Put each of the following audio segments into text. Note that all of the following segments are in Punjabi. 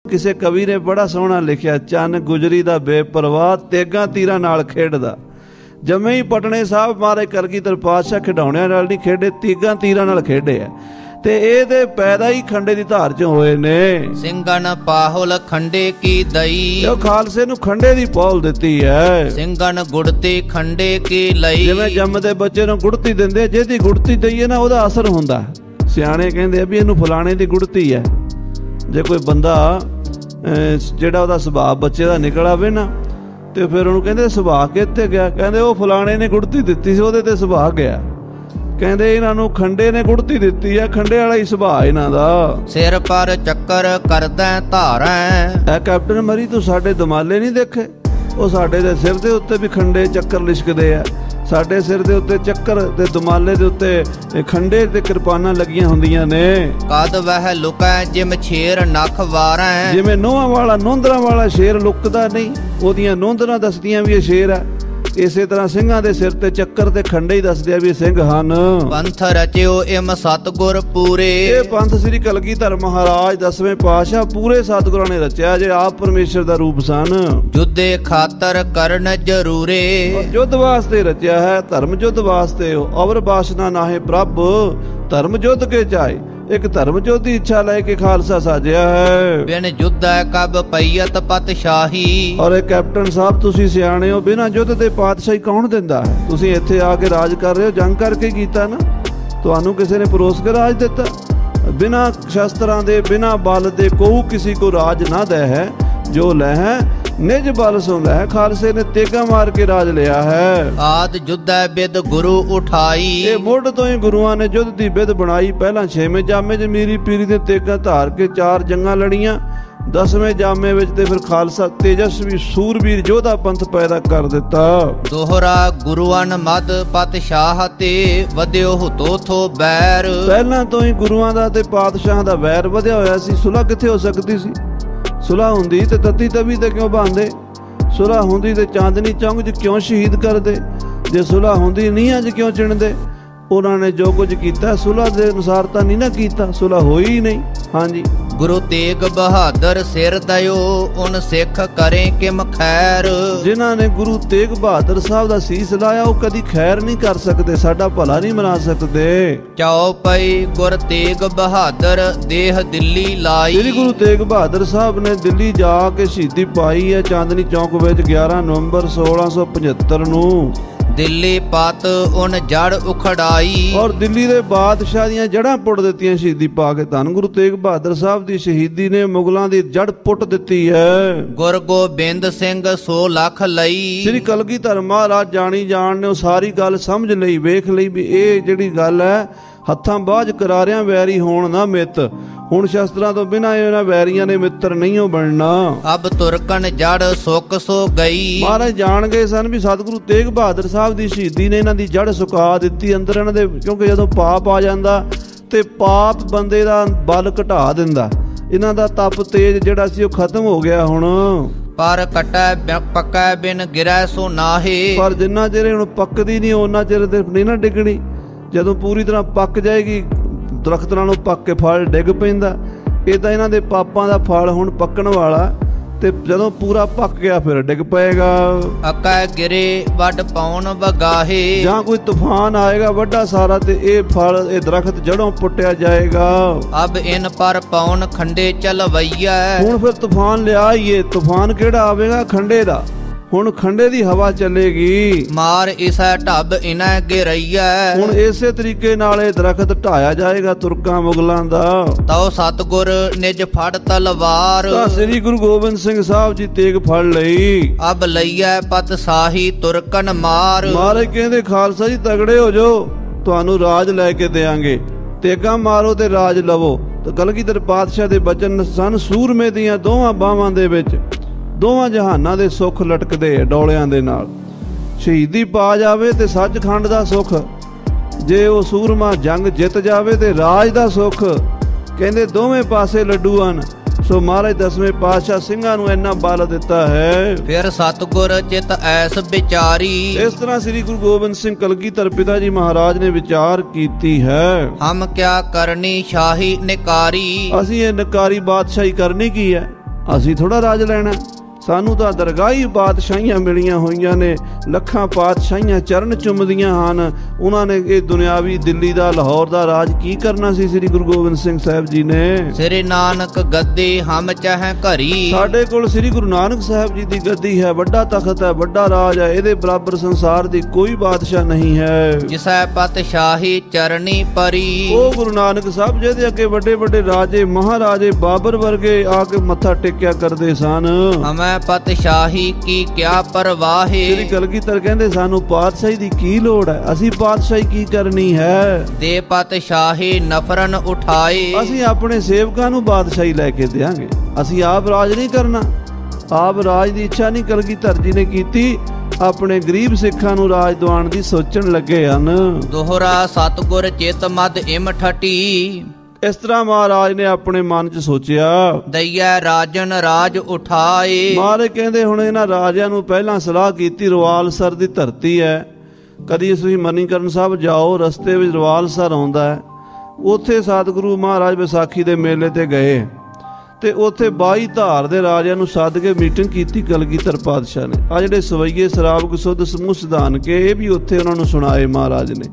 ਕਿਸੇ ਕਵੀ ਨੇ ਬੜਾ ਸੋਹਣਾ ਲਿਖਿਆ, ਚੰਨ ਗੁਜਰੀ ਦਾ ਬੇਪਰਵਾਹ ਤੇਗਾਂ ਤੀਰਾਂ ਨਾਲ ਖੇਡਦਾ। ਜੰਮੇ ਹੀ ਪਟਨੇ ਸਾਹਿਬ ਮਹਾਰਾਜ ਕਲਗੀਧਰ ਪਾਤਸ਼ਾਹ ਖਿਡੌਣਿਆਂ ਨਾਲ ਨਹੀਂ ਖੇਡੇ, ਤੀਗਾਂ ਤੀਰਾਂ ਨਾਲ ਖੇਡੇ ਆ। ਤੇ ਇਹ ਤੇ ਪੈਦਾ ਹੀ ਖੰਡੇ ਦੀ ਧਾਰ ਚ ਹੋਏ ਨੇ। ਸਿੰਘਨ ਪਾਹੁਲ ਖੰਡੇ ਕੀ ਦਈ, ਉਹ ਖਾਲਸੇ ਨੂੰ ਖੰਡੇ ਦੀ ਪੌਲ ਦਿੱਤੀ ਹੈ। ਸਿੰਘਨ ਗੁੜਤੀ ਖੰਡੇ ਕੀ ਲਈ, ਜਿਵੇਂ ਜੰਮਦੇ ਬੱਚੇ ਨੂੰ ਗੁੜਤੀ ਦਿੰਦੇ, ਜਿਹਦੀ ਗੁੜਤੀ ਦਈਏ ਨਾ ਉਹਦਾ ਅਸਰ ਹੁੰਦਾ। ਸਿਆਣੇ ਕਹਿੰਦੇ ਆ ਵੀ ਇਹਨੂੰ ਫਲਾਣੇ ਦੀ ਗੁੜਤੀ ਹੈ। ਜੇ ਕੋਈ ਬੰਦਾ ਜਿਹੜਾ ਉਹਦਾ ਸੁਭਾਅ ਬੱਚੇ ਦਾ ਨਿਕਲ ਆਵੇ ਨਾ, ਤੇ ਫਿਰ ਉਹਨੂੰ ਕਹਿੰਦੇ ਸੁਭਾਅ ਕਿੱਥੇ ਗਿਆ? ਕਹਿੰਦੇ ਉਹ ਫਲਾਣੇ ਨੇ ਗੁੜਤੀ ਦਿੱਤੀ ਸੀ, ਉਹਦੇ ਤੇ ਸੁਭਾਅ ਗਿਆ। ਕਹਿੰਦੇ ਇਹਨਾਂ ਨੂੰ ਖੰਡੇ ਨੇ ਗੁੜਤੀ ਦਿੱਤੀ ਆ, ਖੰਡੇ ਵਾਲਾ ਹੀ ਸੁਭਾਅ ਇਹਨਾਂ ਦਾ। ਸਿਰ ਪਰ ਚੱਕਰ ਕਰਦਾ ਧਾਰਾਂ, ਐ ਕੈਪਟਨ ਮਰੀ ਤੂੰ ਸਾਡੇ ਦਮਾਲੇ ਨਹੀਂ ਦੇਖੇ? ਉਹ ਸਾਡੇ ਦੇ ਸਿਰ ਦੇ ਉੱਤੇ ਵੀ ਖੰਡੇ ਚੱਕਰ ਲਿਸ਼ਕਦੇ ਆ। ਸਾਡੇ ਸਿਰ ਦੇ ਉੱਤੇ ਚੱਕਰ ਤੇ ਦਮਾਲੇ ਦੇ ਉੱਤੇ ਖੰਡੇ ਤੇ ਕਿਰਪਾਨਾਂ ਲੱਗੀਆਂ ਹੁੰਦੀਆਂ ਨੇ। ਕਦ ਵਹਿ ਲੁਕੈ ਜਿਮ ਛੇਰ ਨਖ ਵਾਰੈ, ਜਿਵੇਂ ਨੋਹਾਂ ਵਾਲਾ ਨੋਂਦਰਾਂ ਵਾਲਾ ਸ਼ੇਰ ਲੁਕਦਾ ਨਹੀਂ, ਉਹਦੀਆਂ ਨੋਂਦਰਾਂ ਦੱਸਦੀਆਂ ਵੀ ਇਹ ਸ਼ੇਰ ਹੈ। ਇਸੇ ਤਰ੍ਹਾਂ ਸਿੰਘਾਂ ਦੇ ਸਿਰ ਤੇ ਚੱਕਰ ਤੇ ਖੰਡੇ ਹੀ ਦੱਸਦੇ ਆ ਵੀ ਸਿੰਘ ਹਨ। ਪੰਥ ਰਚਿਓ ਇਮ ਸਤਿਗੁਰ ਪੂਰੇ, ਇਹ ਪੰਥ ਸ੍ਰੀ ਕਲਗੀਧਰ ਮਹਾਰਾਜ 10ਵੇਂ ਪਾਤਸ਼ਾਹ ਪੂਰੇ ਸਤਿਗੁਰਾਂ ਨੇ ਰਚਿਆ, ਜੇ ਆਪ ਪਰਮੇਸ਼ਰ ਦਾ ਰੂਪ ਸਨ। ਜੁਦੇ ਖਾਤਰ ਕਰਨ ਜਰੂਰੇ, ਯੁੱਧ ਵਾਸਤੇ ਰਚਿਆ ਹੈ, ਧਰਮ ਯੁੱਧ ਵਾਸਤੇ। ਅਵਰ ਬਾਸ਼ਨਾ ਨਾਹੇ ਪ੍ਰਭ, ਧਰਮ ਯੁੱਧ ਕੇ ਚਾਹੇ। ਇੱਕ ਧਰਮ ਯੁੱਧ ਦੀ ਇੱਛਾ ਲੈ ਕੇ ਖਾਲਸਾ ਸਾਜਿਆ ਹੈ। ਬਿਨ ਯੁੱਧੈ ਕਬ ਪਈਅਤ ਪਤਸ਼ਾਹੀ, ਔਰ ਇਹ ਕੈਪਟਨ ਸਾਹਿਬ ਤੁਸੀਂ ਸਿਆਣੇ ਹੋ, ਬਿਨਾਂ ਯੁੱਧ ਦੇ ਪਾਤਸ਼ਾਹੀ ਕੌਣ ਦਿੰਦਾ ਹੈ? ਤੁਸੀਂ ਇੱਥੇ ਆ ਕੇ ਰਾਜ ਕਰ ਰਹੇ ਹੋ, ਜੰਗ ਕਰਕੇ ਕੀਤਾ ਨਾ, ਤੁਹਾਨੂੰ ਕਿਸੇ ਨੇ ਪਰੋਸ ਕੇ ਰਾਜ ਦਿੱਤਾ? ਬਿਨਾਂ ਸ਼ਸਤਰਾਂ ਦੇ ਬਿਨਾਂ ਬਲ ਦੇ ਕੋਉ ਕਿਸੇ ਕੋ ਰਾਜ ਨਾ ਦੇ ਹੈ, ਜੋ ਲੈ ਹੈ ਨਿਜ ਬਲ ਸੁੰਦਾ ਹੈ। ਖਾਲਸੇ ਨੇ ਤੇਗਾ ਮਾਰ ਕੇ ਰਾਜ ਲਿਆ ਹੈ। ਆਦ ਜੁੱਧੈ ਬਿਦ ਗੁਰੂ ਉਠਾਈ, ਇਹ ਮੁੱਢ ਤੋਂ ਹੀ ਗੁਰੂਆਂ ਨੇ ਯੁੱਧ ਦੀ ਬਿਦ ਬਣਾਈ। ਪਹਿਲਾਂ 6ਵੇਂ ਜਾਮੇ 'ਚ ਮੀਰੀ ਪੀਰੀ ਦੇ ਤੇਗਾ ਧਾਰ ਕੇ 4 ਜੰਗਾਂ ਲੜੀਆਂ। 10ਵੇਂ ਜਾਮੇ ਵਿੱਚ ਤੇ ਫਿਰ ਖਾਲਸਾ ਤੇਜਸਵੀ ਸੂਰਬੀਰ ਯੋਧਾ ਪੰਥ ਪੈਦਾ ਕਰ ਦਿੱਤਾ। ਦੋਹਰਾ ਗੁਰੂਆਂ ਮਦ ਪਤਸ਼ਾਹ ਤੇ ਵਧਿਓ ਤੋਥੋ ਬੈਰ, ਪਹਿਲਾਂ ਤੋਂ ਹੀ ਗੁਰੂਆਂ ਦਾ ਤੇ ਪਾਤਸ਼ਾਹਾਂ ਦਾ ਵੈਰ ਵਧਿਆ ਹੋਇਆ ਸੀ। ਸੁਲ੍ਹਾ ਕਿੱਥੇ ਹੋ ਸਕਦੀ ਸੀ? ਸੁਲ੍ਹਾ ਹੁੰਦੀ ਤੇ ਤਤੀ ਤਵੀ ਤੇ ਕਿਉਂ ਬਾਂਦੇ? ਸੁਲ੍ਹਾ ਹੁੰਦੀ ਤੇ ਚਾਂਦਨੀ ਚੌਂਕ 'ਚ ਕਿਉਂ ਸ਼ਹੀਦ ਕਰਦੇ? ਜੇ ਸੁਲ੍ਹਾ ਹੁੰਦੀ ਨੀਹਾਂ 'ਚ ਕਿਉਂ ਚਿਣਦੇ? ਉਹਨਾਂ ਨੇ ਜੋ ਕੁਝ ਕੀਤਾ ਸੁਲ੍ਹਾ ਦੇ ਅਨੁਸਾਰ ਤਾਂ ਨਹੀਂ ਨਾ ਕੀਤਾ, ਸੁਲ੍ਹਾ ਹੋਈ ਹੀ ਨਹੀਂ। ਹਾਂਜੀ, ਗੁਰੂ ਤੇਗ ਬਹਾਦਰ ਸਿਰ ਦਇਓ ਉਨ ਸਿੱਖ ਕਰੇ ਕਿਮ ਖੈਰ, ਜਿਨ੍ਹਾਂ ਨੇ ਗੁਰੂ ਤੇਗ ਬਹਾਦਰ ਸਾਹਿਬ ਦਾ ਸੀਸ ਲਾਇਆ ਉਹ ਕਦੀ ਖੈਰ ਨਹੀਂ ਕਰ ਸਕਦੇ, ਸਾਡਾ ਭਲਾ ਨਹੀਂ ਮਨਾ ਸਕਦੇ। ਚਾਉ ਪਈ ਗੁਰ ਤੇਗ ਬਹਾਦਰ ਦੇਹ ਦਿੱਲੀ ਲਾਈ, ਜਿਹੜੀ ਗੁਰੂ ਤੇਗ ਬਹਾਦਰ ਸਾਹਿਬ ਨੇ ਦਿੱਲੀ ਜਾ ਕੇ ਸ਼ਹੀਦੀ ਪਾਈ ਹੈ ਚਾਂਦਨੀ ਚੌਂਕ ਵਿੱਚ 11 ਨਵੰਬਰ 1675 ਨੂੰ। ਦਿੱਲੀ ਪਤ ਉਨ ਜੜ ਉਖੜਾਈ, ਔਰ ਦਿੱਲੀ ਦੇ ਬਾਦਸ਼ਾਹ ਦੀਆਂ ਜੜ੍ਹਾਂ ਪੁੱਟ ਦਿੱਤੀਆਂ ਸ਼ਹੀਦੀ ਪਾ ਕੇ। ਧੰਨ ਗੁਰੂ ਤੇਗ ਬਹਾਦਰ ਸਾਹਿਬ ਦੀ ਸ਼ਹੀਦੀ ਨੇ ਮੁਗਲਾਂ ਦੀ ਜੜ ਪੁੱਟ ਦਿੱਤੀ ਹੈ। ਗੁਰ ਗੋਬਿੰਦ ਸਿੰਘ 100 ਲੱਖ ਲਈ, ਸ੍ਰੀ ਕਲਗੀਧਰ ਮਹਾਰਾਜ ਜਾਣੀ ਜਾਣ ਨੇ ਉਹ ਸਾਰੀ ਗੱਲ ਸਮਝ ਲਈ, ਵੇਖ ਲਈ ਵੀ ਇਹ ਜਿਹੜੀ ਗੱਲ ਹੈ ਹੱਥਾਂ ਬਾਝ ਕਰਾਰਿਆਂ ਵੈਰੀ ਹੋਣ ਨਾ ਮਿੱਤ। ਹੁਣ ਸ਼ਸਤਰਾਂ ਤੋਂ ਬਿਨਾਂ ਇਹਨਾਂ ਵੈਰੀਆਂ ਨੇ ਮਿੱਤਰ ਨਹੀਂ ਹੋ ਬਣਨਾ। ਅਬ ਤੁਰਕਨ ਜੜ ਸੁੱਕ ਸੋ ਗਈ, ਮਹਾਰਾਜ ਜਾਣ ਗਏ ਸਨ ਵੀ ਸਤਿਗੁਰੂ ਤੇਗ ਬਹਾਦਰ ਸਾਹਿਬ ਦੀ ਸ਼ਹੀਦੀ ਨੇ ਇਹਨਾਂ ਦੀ ਜੜ ਸੁਕਾ ਦਿੱਤੀ ਅੰਦਰ ਇਹਨਾਂ ਦੇ। ਕਿਉਂਕਿ ਜਦੋਂ ਪਾਪ ਆ ਜਾਂਦਾ ਤੇ ਪਾਪ ਬੰਦੇ ਦਾ ਬਲ ਘਟਾ ਦਿੰਦਾ। ਇਹਨਾਂ ਦਾ ਤਪ ਤੇਜ ਜਿਹੜਾ ਸੀ ਉਹ ਖਤਮ ਹੋ ਗਿਆ ਹੁਣ। ਪਰ ਕਟੈ ਪੱਕੈ ਬਿਨ ਗਿਰੈ ਸੋ ਨਾਹੇ, ਪਰ ਜਿੰਨਾ ਚਿਰ ਹੁਣ ਪੱਕਦੀ ਨਹੀਂ ਉਹਨਾਂ ਚਿਰ ਤੇ ਨਹੀਂ ਨਾ ਡਿੱਗਣੀ। ਜਦੋਂ ਪੂਰੀ ਤਰ੍ਹਾਂ ਪੱਕ ਜਾਏਗੀ ਦਰਖਤ ਨਾਲੋਂ ਪੱਕ ਕੇ ਫਲ ਡਿੱਗ ਪੈਂਦਾ। ਇਦਾਂ ਇਹਨਾਂ ਦੇ ਪਾਪਾਂ ਦਾ ਫਲ ਹੁਣ ਪੱਕਣ ਵਾਲਾ, ਤੇ ਜਦੋਂ ਪੂਰਾ ਪੱਕ ਗਿਆ ਫਿਰ ਡਿੱਗ ਪਏਗਾ। ਅਕੈ ਗਿਰੇ ਵੱਡ ਪੌਣ ਵਗਾਹੇ, ਜਾਂ ਕੋਈ ਤੂਫਾਨ ਆਏਗਾ ਵੱਡਾ ਸਾਰਾ ਤੇ ਇਹ ਫਲ ਇਹ ਦਰਖਤ ਜੜੋਂ ਪੁੱਟਿਆ ਜਾਏਗਾ। ਅਬ ਇਨ ਪਰ ਪੌਣ ਖੰਡੇ ਚਲਵਈਆ, ਹੁਣ ਫਿਰ ਤੂਫਾਨ ਲਿਆ ਹੀ ਏ। ਤੂਫਾਨ ਕਿਹੜਾ ਆਵੇਗਾ? ਖੰਡੇ ਦਾ। ਹੁਣ ਖੰਡੇ ਦੀ ਹਵਾ ਚੱਲੇਗੀ। ਮਾਰ ਇਸੈ ਢੱਬ ਇਨੈ ਗਿਰਈਆ, ਹੁਣ ਇਸੇ ਤਰੀਕੇ ਨਾਲ ਇਹ ਦਰਖਤ ਢਾਇਆ ਜਾਏਗਾ ਤੁਰਕਾਂ ਮੁਗਲਾਂ ਦਾ। ਤਉ ਸਤਿਗੁਰ ਨਿਜ ਫੜ ਤਲਵਾਰ, ਤਾਂ ਸ੍ਰੀ ਗੁਰੂ ਗੋਬਿੰਦ ਸਿੰਘ ਸਾਹਿਬ ਜੀ ਤੇਗ ਫੜ ਲਈ। ਅਬ ਲਈਐ ਪਤ ਸਾਹੀ ਤੁਰਕਨ ਮਾਰ, ਮਹਾਰਾਜ ਕਹਿੰਦੇ ਖਾਲਸਾ ਜੀ ਤਗੜੇ ਹੋ ਜਾਓ, ਤੁਹਾਨੂੰ ਰਾਜ ਲੈ ਕੇ ਦੇਾਂਗੇ। ਤੇਗਾ ਮਾਰੋ ਤੇ ਰਾਜ ਲਵੋ। ਤੇ ਕਲਗੀਧਰ ਪਾਤਸ਼ਾਹ ਦੇ ਬਚਨ ਸਨ ਸੂਰਮੇ ਦੀਆਂ ਦੋਵਾਂ ਬਾਹਾਂ ਦੇ ਵਿੱਚ ਦੋਵਾਂ ਜਹਾਨਾਂ ਦੇ ਸੁੱਖ ਲਟਕਦੇ ਡੋਲਿਆਂ ਦੇ ਨਾਲ। ਸ਼ਹੀਦੀ ਪਾ ਜਾਵੇ ਤੇ ਸੱਚਖੰਡ ਦਾ ਸੁੱਖ, ਜੇ ਉਹ ਸੂਰਮਾ ਜੰਗ ਜਿੱਤ ਜਾਵੇ ਤੇ ਰਾਜ ਦਾ ਸੁੱਖ। ਕਹਿੰਦੇ ਦੋਵੇਂ ਪਾਸੇ ਲੱਡੂ ਹਨ। ਸੋ ਮਹਾਰਾਜ 10ਵੇਂ ਪਾਤਸ਼ਾਹ ਸਿੰਘਾਂ ਨੂੰ ਇੰਨਾ ਬਲ ਦਿੱਤਾ ਹੈ। ਫਿਰ ਸਤਿਗੁਰ ਚਿਤ ਐਸ ਵਿਚਾਰੀ, ਇਸ ਤਰ੍ਹਾਂ ਸ੍ਰੀ ਗੁਰੂ ਗੋਬਿੰਦ ਸਿੰਘ ਕਲਗੀਧਰ ਪਿਤਾ ਜੀ ਮਹਾਰਾਜ ਨੇ ਵਿਚਾਰ ਕੀਤੀ ਹੈ। ਹਮ ਕਿਆ ਕਰਨੀ ਸ਼ਾਹੀ ਨਿਕਾਰੀ, ਅਸੀਂ ਇਹ ਨਿਕਾਰੀ ਬਾਦਸ਼ਾਹੀ ਕਰਨੀ ਕੀ ਹੈ? ਅਸੀਂ ਥੋੜਾ ਰਾਜ ਲੈਣਾ, ਸਾਨੂੰ ਤਾਂ ਦਰਗਾਹੀ ਪਾਤਸ਼ਾਹੀਆਂ ਮਿਲੀਆਂ ਹੋਈਆਂ ਨੇ, ਲੱਖਾਂ ਪਾਤਸ਼ਾਹੀਆਂ ਚਰਨ ਚੁੰਮਦੀਆਂ ਹਨ। ਉਹਨਾਂ ਨੇ ਇਹ ਦੁਨਿਆਵੀ ਦਿੱਲੀ ਦਾ, ਲਾਹੌਰ ਦਾ ਰਾਜ ਕੀ ਕਰਨਾ ਸੀ? ਸ੍ਰੀ ਗੁਰੂ ਗੋਬਿੰਦ ਸਿੰਘ ਸਾਹਿਬ ਜੀ ਨੇ ਸ੍ਰੀ ਨਾਨਕ ਗੱਦੀ ਹਮ ਚਾਹੇ ਘਰੀ। ਸਾਡੇ ਕੋਲ ਸ੍ਰੀ ਗੁਰੂ ਨਾਨਕ ਸਾਹਿਬ ਜੀ ਦੀ ਗੱਦੀ ਹੈ, ਵੱਡਾ ਤਖਤ ਹੈ, ਵੱਡਾ ਰਾਜ ਹੈ, ਇਹਦੇ ਬਰਾਬਰ ਸੰਸਾਰ ਦੀ ਕੋਈ ਬਾਦਸ਼ਾਹ ਨਹੀਂ ਹੈ। ਜਿਸੈ ਪਾਤਸ਼ਾਹੀ ਚਰਨੀ ਪਰੀ। ਉਹ ਗੁਰੂ ਨਾਨਕ ਸਾਹਿਬ ਜਿਹਦੇ ਅੱਗੇ ਵੱਡੇ ਵੱਡੇ ਰਾਜੇ, ਮਹਾਰਾਜੇ, ਬਾਬਰ ਵਰਗੇ ਆ ਕੇ ਮੱਥਾ ਟੇਕਿਆ ਕਰਦੇ ਸਨ। ਹਮੈ ਪਾਤਸ਼ਾਹੀ ਕੀ ਕਿਆ ਪਰਵਾਹੇ। ਸ੍ਰੀ ਕਲਗੀਧਰ ਕਹਿੰਦੇ ਸਾਨੂੰ ਪਾਤਸ਼ਾਹੀ ਦੀ ਕੀ ਲੋੜ ਹੈ, ਅਸੀਂ ਪਾਤਸ਼ਾਹੀ ਕੀ ਕਰਨੀ ਹੈ। ਦੇ ਪਾਤਸ਼ਾਹੀ ਨਫਰਨ ਉਠਾਏ। ਅਸੀਂ ਆਪਣੇ ਸੇਵਕਾਂ ਨੂੰ ਬਾਦਸ਼ਾਹੀ ਲੈ ਕੇ ਦਿਆਂਗੇ, ਅਸੀਂ ਆਪ ਰਾਜ ਨਹੀਂ ਕਰਨਾ। ਆਪ ਰਾਜ ਦੀ ਇੱਛਾ ਨਹੀਂ ਕਲਗੀਧਰ ਜੀ ਨੇ ਕੀਤੀ, ਆਪਣੇ ਗਰੀਬ ਸਿੱਖਾਂ ਨੂੰ ਰਾਜ ਦਿਵਾਉਣ ਦੀ ਸੋਚਣ ਲੱਗੇ ਹਨ। ਦੋਹਰਾ ਸਤਿਗੁਰ ਚਿਤ ਮਦ ਇਮ ਠਟੀ। ਇਸ ਤਰ੍ਹਾਂ ਮਹਾਰਾਜ ਨੇ ਆਪਣੇ ਮਨ 'ਚ ਸੋਚਿਆ, ਦਈਐ ਰਾਜਨ ਰਾਜ ਉਠਾਏ। ਮਹਾਰਾਜ ਕਹਿੰਦੇ ਹੁਣ ਇਹਨਾਂ ਰਾਜਿਆਂ ਨੂੰ ਪਹਿਲਾਂ ਸਲਾਹ ਕੀਤੀ, ਰਵਾਲਸਰ ਦੀ ਧਰਤੀ ਹੈ, ਕਦੀ ਤੁਸੀਂ ਮਨੀਕਰਨ ਸਾਹਿਬ ਜਾਓ, ਰਸਤੇ ਵਿੱਚ ਰਵਾਲਸਰ ਆਉਂਦਾ ਹੈ, ਉੱਥੇ ਸਤਿਗੁਰੂ ਮਹਾਰਾਜ ਵਿਸਾਖੀ ਦੇ ਮੇਲੇ ਤੇ ਗਏ ਤੇ ਉੱਥੇ 22 ਧਾਰ ਦੇ ਰਾਜਿਆਂ ਨੂੰ ਸੱਦ ਕੇ ਮੀਟਿੰਗ ਕੀਤੀ ਕਲਗੀਧਰ ਪਾਤਸ਼ਾਹ ਨੇ। ਆ ਜਿਹੜੇ ਸਵਈਏ ਸ਼ਰਾਬ ਕਸੁੱਧ ਸਮੂਹ ਸਿਧਾਨ ਕੇ ਇਹ ਵੀ ਉੱਥੇ ਉਹਨਾਂ ਨੂੰ ਸੁਣਾਏ ਮਹਾਰਾਜ ਨੇ।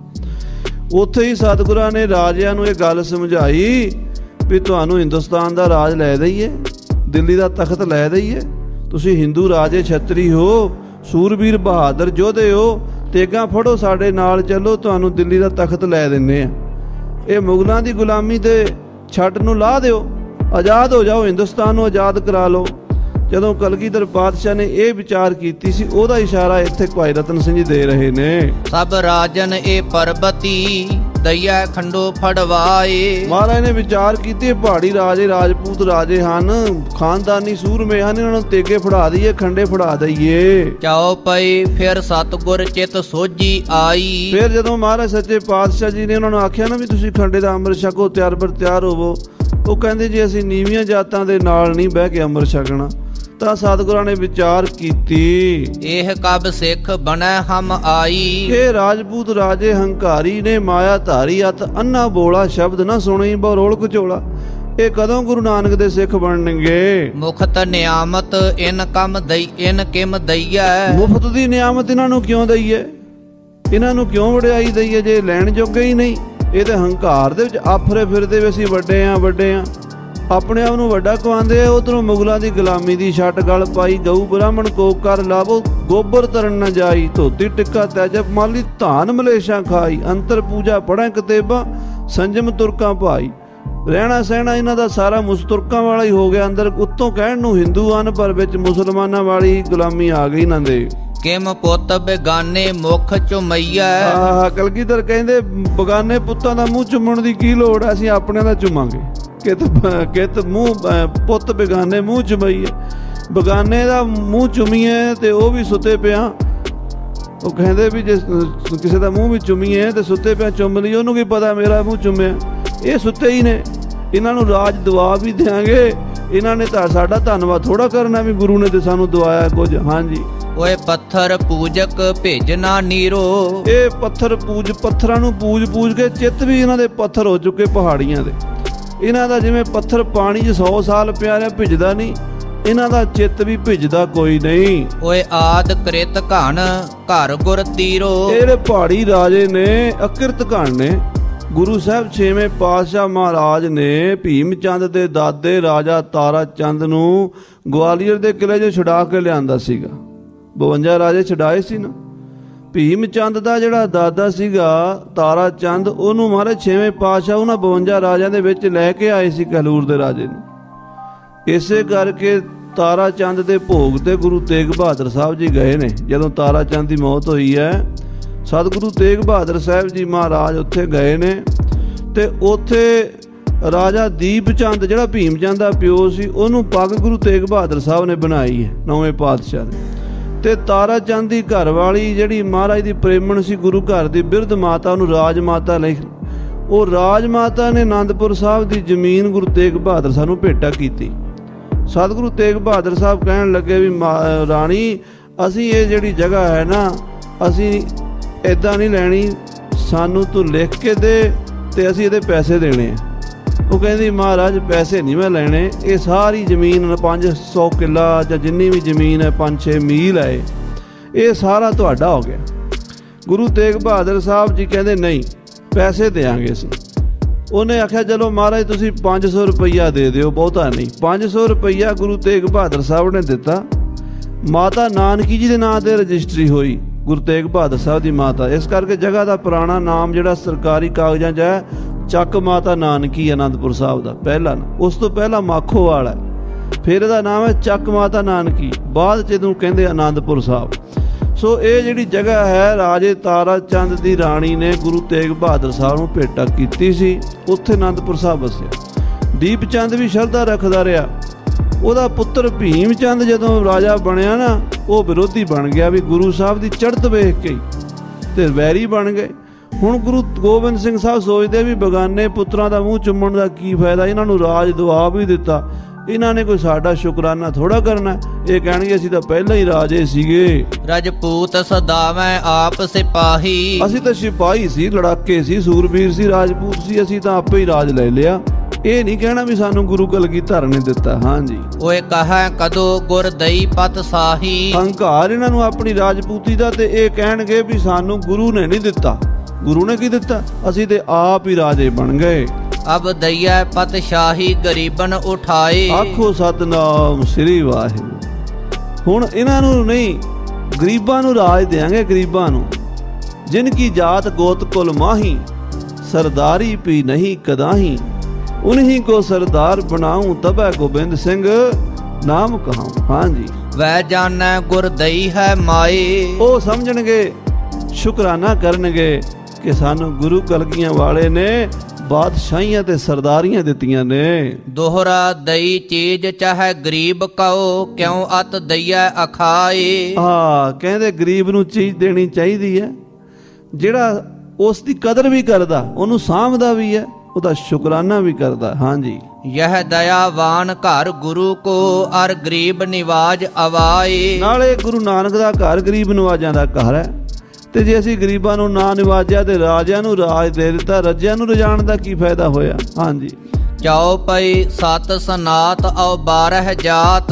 ਉੱਥੇ ਹੀ ਸਤਿਗੁਰਾਂ ਨੇ ਰਾਜਿਆਂ ਨੂੰ ਇਹ ਗੱਲ ਸਮਝਾਈ ਵੀ ਤੁਹਾਨੂੰ ਹਿੰਦੁਸਤਾਨ ਦਾ ਰਾਜ ਲੈ ਦਈਏ, ਦਿੱਲੀ ਦਾ ਤਖਤ ਲੈ ਦਈਏ, ਤੁਸੀਂ ਹਿੰਦੂ ਰਾਜੇ ਛਤਰੀ ਹੋ, ਸੂਰਬੀਰ ਬਹਾਦਰ ਯੋਧੇ ਹੋ, ਤੇਗਾਂ ਫੜੋ ਸਾਡੇ ਨਾਲ ਚੱਲੋ, ਤੁਹਾਨੂੰ ਦਿੱਲੀ ਦਾ ਤਖਤ ਲੈ ਦਿੰਦੇ ਆ। ਇਹ ਮੁਗਲਾਂ ਦੀ ਗੁਲਾਮੀ ਤੇ ਛੱਟ ਨੂੰ ਲਾ ਦਿਓ, ਆਜ਼ਾਦ ਹੋ ਜਾਓ, ਹਿੰਦੁਸਤਾਨ ਨੂੰ ਆਜ਼ਾਦ ਕਰਾ ਲਓ। ਜਦੋਂ ਕਲਗੀਧਰ ਪਾਤਸ਼ਾਹ ਨੇ ਇਹ ਵਿਚਾਰ ਕੀਤੀ ਸੀ, ਉਹਦਾ ਇਸ਼ਾਰਾ ਇੱਥੇ ਭਾਈ ਰਤਨ ਸਿੰਘ ਜੀ ਦੇ ਰਹੇ ਨੇ। ਸਭ ਰਾਜਨ ਇਹ ਪਰਬਤੀ ਦਈਆ ਖੰਡੋ ਫੜਵਾਏ। ਮਹਾਰਾਜ ਨੇ ਵਿਚਾਰ ਕੀਤੀ, ਪਹਾੜੀ ਰਾਜੇ, ਰਾਜਪੂਤ ਰਾਜੇ ਹਨ, ਖਾਨਦਾਨੀ ਸੂਰਮੇ ਹਨ, ਇਹਨਾਂ ਨੂੰ ਤੇਗੇ ਫੜਾ ਦਈਏ, ਖੰਡੇ ਫੜਾ ਦਈਏ। ਚਾਓ ਪਈ ਫਿਰ ਸਤਿਗੁਰ ਚਿਤ ਸੋਝੀ ਆਈ। ਫਿਰ ਜਦੋਂ ਮਹਾਰਾਜ ਸੱਚੇ ਪਾਤਸ਼ਾਹ ਜੀ ਨੇ ਉਹਨਾਂ ਨੂੰ ਆਖਿਆ ਨਾ ਵੀ ਤੁਸੀਂ ਖੰਡੇ ਦਾ ਅੰਮ੍ਰਿਤ ਛਕੋ, ਤਿਆਰ ਬਰ ਤਿਆਰ ਹੋਵੋ, ਉਹ ਕਹਿੰਦੇ ਜੀ ਅਸੀਂ ਨੀਵੀਆਂ ਜਾਤਾਂ ਦੇ ਨਾਲ ਨਹੀਂ ਬਹਿ ਕੇ ਅੰਮ੍ਰਿਤ ਛਕਣਾ। ਤਾਂ ਸਤਿਗੁਰਾਂ ਨੇ ਵਿਚਾਰ ਕੀਤੀ, ਇਹ ਕਬ ਸਿੱਖ ਬਣੈ ਹਮ ਆਈ। ਇਹ ਰਾਜਪੂਤ ਰਾਜੇ ਹੰਕਾਰੀ ਨੇ, ਮਾਇਆ ਧਾਰੀ ਅਤ ਅੰਨਾ ਬੋਲਾ, ਸ਼ਬਦ ਨਾ ਸੁਣੀ ਬਰੋਲ ਕਚੋਲਾ। ਇਹ ਕਦੋਂ ਗੁਰੂ ਨਾਨਕ ਦੇ ਸਿੱਖ ਬਣਨਗੇ? ਮੁਖਤ ਨਿਆਮਤ ਇਨ ਕਮ ਦਈ ਇਨ ਕਿਮ ਦਈਐ। ਮੁਫਤ ਦੀ ਨਿਆਮਤ ਇਹਨਾਂ ਨੂੰ ਕਿਉਂ ਦਈਏ, ਇਹਨਾਂ ਨੂੰ ਕਿਉਂ ਵਡਿਆਈ ਦਈਏ ਜੇ ਲੈਣ ਜੋਗੇ ਹੀ ਨਹੀਂ। ਇਹ ਤੇ ਹੰਕਾਰ ਦੇ ਵਿੱਚ ਆਫਰੇ ਫਿਰਦੇ ਵੀ ਅਸੀਂ ਵੱਡੇ ਆ, ਵੱਡੇ ਆ, ਆਪਣੇ ਆਪ ਨੂੰ ਵੱਡਾ ਕਵਾਉਂਦੇ ਆ। ਉਧਰੋਂ ਮੁਗਲਾਂ ਦੀ ਗੁਲਾਮੀ ਦੀ ਛੱਟ ਗਲ ਪਾਈ, ਗਊ ਬ੍ਰਾਹਮਣ ਕੋ ਕਰ ਲਾਵੋ, ਗੋਬਰ ਤਰਨ ਨਾ ਜਾਈ, ਧੋਤੀ ਟਿੱਕਾ ਤੈਜਬ ਮਾਲੀ, ਧਾਨ ਮਲੇਸ਼ਾਂ ਖਾਈ, ਅੰਤਰ ਪੂਜਾ ਪੜ੍ਹੈ ਕਿਤੇਬਾ, ਸੰਜਮ ਤੁਰਕਾਂ ਭਾਈ। ਰਹਿਣਾ ਸਹਿਣਾ ਇਹਨਾਂ ਦਾ ਸਾਰਾ ਮੁਸਤੁਰਕਾਂ ਵਾਲਾ ਹੀ ਹੋ ਗਿਆ। ਅੰਦਰ ਉੱਤੋਂ ਕਹਿਣ ਨੂੰ ਹਿੰਦੂ ਹਨ, ਪਰ ਵਿੱਚ ਮੁਸਲਮਾਨਾਂ ਵਾਲੀ ਗੁਲਾਮੀ ਆ ਗਈ ਇਹਨਾਂ ਦੇ। ਕਿਮ ਪੁੱਤ ਬੇਗਾਨੇ ਮੁਖ ਚੁਮਈਐ। ਕਲਗੀਧਰ ਕਹਿੰਦੇ ਬਗਾਨੇ ਪੁੱਤਾਂ ਦਾ ਮੂੰਹ ਚੁੰਮਣ ਦੀ ਕੀ ਲੋੜ ਹੈ, ਅਸੀਂ ਆਪਣਿਆਂ ਦਾ ਚੁੰਮਾਂਗੇ। ਕਿਤ ਮੂੰਹ ਪੁੱਤ ਬੇਗਾਨੇ ਮੂੰਹ ਚੁੰਮਈਏ, ਬਗਾਨੇ ਦਾ ਮੂੰਹ ਚੁੰਮੀਏ ਤੇ ਉਹ ਵੀ ਸੁੱਤੇ ਪਿਆ। ਉਹ ਕਹਿੰਦੇ ਵੀ ਜੇ ਕਿਸੇ ਦਾ ਮੂੰਹ ਵੀ ਚੁੰਮੀਏ ਤੇ ਸੁੱਤੇ ਪਿਆ ਚੁੰਮ ਲਈ, ਉਹਨੂੰ ਕੀ ਪਤਾ ਮੇਰਾ ਮੂੰਹ ਚੁੰਮਿਆ। ਇਹ ਸੁੱਤੇ ਹੀ ਨੇ, ਇਹਨਾਂ ਨੂੰ ਰਾਜ ਦਵਾ ਵੀ ਦਿਆਂਗੇ। ਇਹਨਾਂ ਨੇ ਤਾਂ ਸਾਡਾ ਧੰਨਵਾਦ ਥੋੜਾ ਕਰਨਾ ਵੀ ਗੁਰੂ ਨੇ ਤੇ ਸਾਨੂੰ ਦਵਾਇਆ ਕੁਝ। ਹਾਂਜੀ, ਓਏ ਪੱਥਰ ਪੂਜਕ ਭੇਜਣਾ ਨੀਰੋ। ਇਹ ਪੱਥਰਾਂ ਨੂੰ ਪੂਜ ਕੇ ਚਿੱਤ ਵੀ ਇਹਨਾਂ ਦੇ ਪੱਥਰ ਹੋ ਚੁੱਕੇ ਪਹਾੜੀਆਂ ਦੇ। ਇਹਨਾਂ ਦਾ ਜਿਵੇਂ ਪੱਥਰ ਪਾਣੀ 'ਚ 100 ਸਾਲ ਪਿਆ ਰਿਹਾ, ਭਿੱਜਦਾ ਨਹੀਂ, ਇਹਨਾਂ ਦਾ ਚਿੱਤ ਵੀ ਭਿੱਜਦਾ ਕੋਈ ਨਹੀਂ। ਓਏ ਆਦ ਕ੍ਰਿਤ ਘਣ ਘਰ ਗੁਰ ਤੀਰੋ। ਜਿਹੜੇ ਪਹਾੜੀ ਰਾਜੇ ਨੇ ਅਕਿਰਤ ਘਣ ਨੇ। ਗੁਰੂ ਸਾਹਿਬ 6ਵੇਂ ਪਾਤਸ਼ਾਹ ਮਹਾਰਾਜ ਨੇ ਭੀਮ ਚੰਦ ਦੇ ਦਾਦੇ ਰਾਜਾ ਤਾਰਾ ਚੰਦ ਨੂੰ ਗਵਾਲੀਅਰ ਦੇ ਕਿਲੇ 'ਚੋਂ ਛੁਡਾ ਕੇ ਲਿਆਂਦਾ ਸੀਗਾ। 52 ਰਾਜੇ ਛਡਾਏ ਸੀ ਨਾ। ਭੀਮ ਚੰਦ ਦਾ ਜਿਹੜਾ ਦਾਦਾ ਸੀਗਾ ਤਾਰਾ ਚੰਦ, ਉਹਨੂੰ ਮਹਾਰਾਜ 6ਵੇਂ ਪਾਤਸ਼ਾਹ ਉਹਨਾਂ 52 ਰਾਜਿਆਂ ਦੇ ਵਿੱਚ ਲੈ ਕੇ ਆਏ ਸੀ ਕਲੂਰ ਦੇ ਰਾਜੇ ਨੂੰ। ਇਸੇ ਕਰਕੇ ਤਾਰਾ ਚੰਦ ਦੇ ਭੋਗ ਤੇ ਗੁਰੂ ਤੇਗ ਬਹਾਦਰ ਸਾਹਿਬ ਜੀ ਗਏ ਨੇ। ਜਦੋਂ ਤਾਰਾ ਚੰਦ ਦੀ ਮੌਤ ਹੋਈ ਹੈ, ਸਤਿਗੁਰੂ ਤੇਗ ਬਹਾਦਰ ਸਾਹਿਬ ਜੀ ਮਹਾਰਾਜ ਉੱਥੇ ਗਏ ਨੇ ਤੇ ਉੱਥੇ ਰਾਜਾ ਦੀਪ ਚੰਦ ਜਿਹੜਾ ਭੀਮ ਚੰਦ ਦਾ ਪਿਓ ਸੀ, ਉਹਨੂੰ ਪੱਗ ਗੁਰੂ ਤੇਗ ਬਹਾਦਰ ਸਾਹਿਬ ਨੇ ਬਣਾਈ ਹੈ 9ਵੇਂ ਪਾਤਸ਼ਾਹ ਨੇ। ਤੇ ਤਾਰਾ ਚੰਦ ਦੀ ਘਰ ਵਾਲੀ ਜਿਹੜੀ ਮਹਾਰਾਜ ਦੀ ਪ੍ਰੇਮਣ ਸੀ, ਗੁਰੂ ਘਰ ਦੀ ਬਿਰਧ ਮਾਤਾ, ਉਹਨੂੰ ਰਾਜ ਮਾਤਾ ਲਈ, ਉਹ ਰਾਜ ਮਾਤਾ ਨੇ ਆਨੰਦਪੁਰ ਸਾਹਿਬ ਦੀ ਜ਼ਮੀਨ ਗੁਰੂ ਤੇਗ ਬਹਾਦਰ ਸਾਹਿਬ ਨੂੰ ਭੇਟਾ ਕੀਤੀ। ਸਤਿਗੁਰੂ ਤੇਗ ਬਹਾਦਰ ਸਾਹਿਬ ਕਹਿਣ ਲੱਗੇ ਵੀ ਰਾਣੀ, ਅਸੀਂ ਇਹ ਜਿਹੜੀ ਜਗ੍ਹਾ ਹੈ ਨਾ, ਅਸੀਂ ਇੱਦਾਂ ਨਹੀਂ ਲੈਣੀ, ਸਾਨੂੰ ਤੂੰ ਲਿਖ ਕੇ ਦੇ ਤੇ ਅਸੀਂ ਇਹਦੇ ਪੈਸੇ ਦੇਣੇ ਆ। ਉਹ ਕਹਿੰਦੀ ਮਹਾਰਾਜ ਪੈਸੇ ਨਹੀਂ ਮੈਂ ਲੈਣੇ, ਇਹ ਸਾਰੀ ਜ਼ਮੀਨ 500 ਕਿੱਲਾ ਜਾਂ ਜਿੰਨੀ ਵੀ ਜ਼ਮੀਨ ਹੈ 5-6 ਮੀਲ ਹੈ, ਇਹ ਸਾਰਾ ਤੁਹਾਡਾ ਹੋ ਗਿਆ। ਗੁਰੂ ਤੇਗ ਬਹਾਦਰ ਸਾਹਿਬ ਜੀ ਕਹਿੰਦੇ ਨਹੀਂ ਪੈਸੇ ਦੇਵਾਂਗੇ ਅਸੀਂ। ਉਹਨੇ ਆਖਿਆ ਚਲੋ ਮਹਾਰਾਜ ਤੁਸੀਂ 500 ਰੁਪਈਆ ਦੇ ਦਿਓ, ਬਹੁਤਾ ਨਹੀਂ। 500 ਰੁਪਈਆ ਗੁਰੂ ਤੇਗ ਬਹਾਦਰ ਸਾਹਿਬ ਨੇ ਦਿੱਤਾ। ਮਾਤਾ ਨਾਨਕੀ ਜੀ ਦੇ ਨਾਂ ਤੇ ਰਜਿਸਟਰੀ ਹੋਈ, ਗੁਰੂ ਤੇਗ ਬਹਾਦਰ ਸਾਹਿਬ ਦੀ ਮਾਤਾ। ਇਸ ਕਰਕੇ ਜਗ੍ਹਾ ਦਾ ਪੁਰਾਣਾ ਨਾਮ ਜਿਹੜਾ ਸਰਕਾਰੀ ਕਾਗਜ਼ਾਂ 'ਚ ਹੈ ਚੱਕ ਮਾਤਾ ਨਾਨਕੀ ਅਨੰਦਪੁਰ ਸਾਹਿਬ ਦਾ ਪਹਿਲਾ ਨਾਂ। ਉਸ ਤੋਂ ਪਹਿਲਾਂ ਮਾਖੋਵਾਲ ਹੈ, ਫਿਰ ਇਹਦਾ ਨਾਮ ਹੈ ਚੱਕ ਮਾਤਾ ਨਾਨਕੀ, ਬਾਅਦ 'ਚ ਇਹਨੂੰ ਕਹਿੰਦੇ ਅਨੰਦਪੁਰ ਸਾਹਿਬ। ਸੋ ਇਹ ਜਿਹੜੀ ਜਗ੍ਹਾ ਹੈ ਰਾਜੇ ਤਾਰਾ ਚੰਦ ਦੀ ਰਾਣੀ ਨੇ ਗੁਰੂ ਤੇਗ ਬਹਾਦਰ ਸਾਹਿਬ ਨੂੰ ਭੇਟਾ ਕੀਤੀ ਸੀ, ਉੱਥੇ ਅਨੰਦਪੁਰ ਸਾਹਿਬ ਵਸਿਆ। ਦੀਪ ਚੰਦ ਵੀ ਸ਼ਰਧਾ ਰੱਖਦਾ ਰਿਹਾ। ਉਹਦਾ ਪੁੱਤਰ ਭੀਮ ਚੰਦ ਜਦੋਂ ਰਾਜਾ ਬਣਿਆ ਨਾ, ਉਹ ਵਿਰੋਧੀ ਬਣ ਗਿਆ ਵੀ ਗੁਰੂ ਸਾਹਿਬ ਦੀ ਚੜ੍ਹਤ ਵੇਖ ਕੇ ਤੇ ਵੈਰੀ ਬਣ ਗਏ। ਹੁਣ ਗੁਰੂ ਗੋਬਿੰਦ ਸਿੰਘ ਸਾਹਿਬ ਸੋਚਦੇ ਵੀ ਬਗਾਨੇ ਪੁੱਤਰਾਂ ਦਾ ਮੂੰਹ ਚੁੰਮਣ ਦਾ ਕੀ ਫਾਇਦਾ, ਇਹਨਾਂ ਨੂੰ ਰਾਜ ਦਵਾ ਵੀ ਦਿੱਤਾ, ਇਹਨਾਂ ਨੇ ਕੋਈ ਸਾਡਾ ਸ਼ੁਕਰਾਨਾ ਥੋੜਾ ਕਰਨਾ। ਇਹ ਕਹਿਣਗੇ ਅਸੀਂ ਤਾਂ ਪਹਿਲਾਂ ਹੀ ਰਾਜੇ ਸੀਗੇ। ਰਾਜਪੂਤ ਸਦਾਵੈਂ ਆਪ ਸਿਪਾਹੀ, ਅਸੀਂ ਤਾਂ ਸਿਪਾਹੀ ਸੀ, ਲੜਾਕੇ ਸੀ, ਸੂਰਬੀਰ ਸੀ, ਰਾਜਪੂਤ ਸੀ, ਅਸੀਂ ਤਾਂ ਆਪੇ ਹੀ ਰਾਜ ਲੈ ਲਿਆ। ਇਹ ਨਹੀਂ ਕਹਿਣਾ ਵੀ ਸਾਨੂੰ ਗੁਰੂ ਕਲਗੀਧਰ ਨੇ ਦਿੱਤਾ। ਹਾਂਜੀ ਓਏ ਕਹੈ ਕਦੋਂ ਗੁਰ ਦਈ ਪਤ ਸਾਹੀ, ਹੰਕਾਰ ਇਹਨਾਂ ਨੂੰ ਆਪਣੀ ਰਾਜਪੂਤੀ ਦਾ, ਤੇ ਇਹ ਕਹਿਣਗੇ ਵੀ ਸਾਨੂੰ ਗੁਰੂ ਨੇ ਨਹੀਂ ਦਿੱਤਾ। ਗੁਰੂ ਨੇ ਕੀ ਦਿੱਤਾ? ਅਸੀਂ ਤੇ ਆਪ ਹੀ ਰਾਜੇ ਬਣ ਗਏ। ਅਬ ਦਈਐ ਪਤ ਸ਼ਾਹੀ ਗਰੀਬਨ ਉਠਾਏ, ਆਖੋ ਸਤਨਾਮ ਸ੍ਰੀ ਵਾਹਿਗੁਰੂ। ਹੁਣ ਇਹਨਾਂ ਨੂੰ ਨਹੀਂ, ਗਰੀਬਾਂ ਨੂੰ ਰਾਜ ਦੇਾਂਗੇ, ਗਰੀਬਾਂ ਨੂੰ। ਜਿਨ ਕੀ ਜਾਤ ਗੋਤ ਕੁਲ ਮਾਹੀ, ਸਰਦਾਰੀ ਪੀ ਨਹੀਂ ਕਦਾਹੀ, ਉਨਹੀ ਕੋ ਸਰਦਾਰ ਬਣਾਉ ਤਬੈ ਗੋਬਿੰਦ ਸਿੰਘ ਨਾਮ ਕਹਾਉ। ਹਾਂਜੀ ਵੈ ਜਾਣੈ ਗੁਰ ਦਈ ਹੈ ਮਾਏ, ਉਹ ਸਮਝਣਗੇ, ਸ਼ੁਕਰਾਨਾ ਕਰਨਗੇ ਕਿ ਸਾਨੂੰ ਗੁਰੂ ਕਲਗੀਆਂ ਵਾਲੇ ਨੇ ਬਾਦਸ਼ਾਹੀਆਂ ਤੇ ਸਰਦਾਰੀਆਂ ਦਿੱਤੀਆਂ ਨੇ। ਦੋਹਰਾ ਦਈ ਚੀਜ਼ ਚਾਹੇ ਗਰੀਬ ਕਉ, ਕਿਉਂ ਅਤ ਦਈਐ ਅਖਾਏ। ਕਹਿੰਦੇ ਗਰੀਬ ਨੂੰ ਚੀਜ਼ ਦੇਣੀ ਚਾਹੀਦੀ ਹੈ, ਜਿਹੜਾ ਉਸ ਦੀ ਕਦਰ ਵੀ ਕਰਦਾ, ਉਹਨੂੰ ਸਾਂਭਦਾ ਵੀ ਹੈ, ਉਹਦਾ ਸ਼ੁਕਰਾਨਾ ਵੀ ਕਰਦਾ। ਹਾਂਜੀ ਯਹ ਦਇਆਵਾਨ ਘਰ ਗੁਰੂ ਕੋ, ਅਰ ਗਰੀਬ ਨਿਵਾਜ ਅਵਾਏ। ਨਾਲੇ ਗੁਰੂ ਨਾਨਕ ਦਾ ਘਰ ਗਰੀਬ ਨਿਵਾਜਾਂ ਦਾ ਘਰ ਹੈ, ਤੇ ਜੇ ਅਸੀਂ ਗਰੀਬਾਂ ਨੂੰ ਨਾ ਨਿਵਾਜਿਆ ਤੇ ਰਾਜਿਆਂ ਨੂੰ ਰਾਜ ਦੇ ਦਿੱਤਾ, ਰੱਜਿਆਂ ਨੂੰ ਰਜਾਣ ਦਾ ਕੀ ਫਾਇਦਾ ਹੋਇਆ। ਹਾਂਜੀ ਚਾਉ ਪਈ 7 ਸਨਾਤ ਔ 12 ਜਾਤ,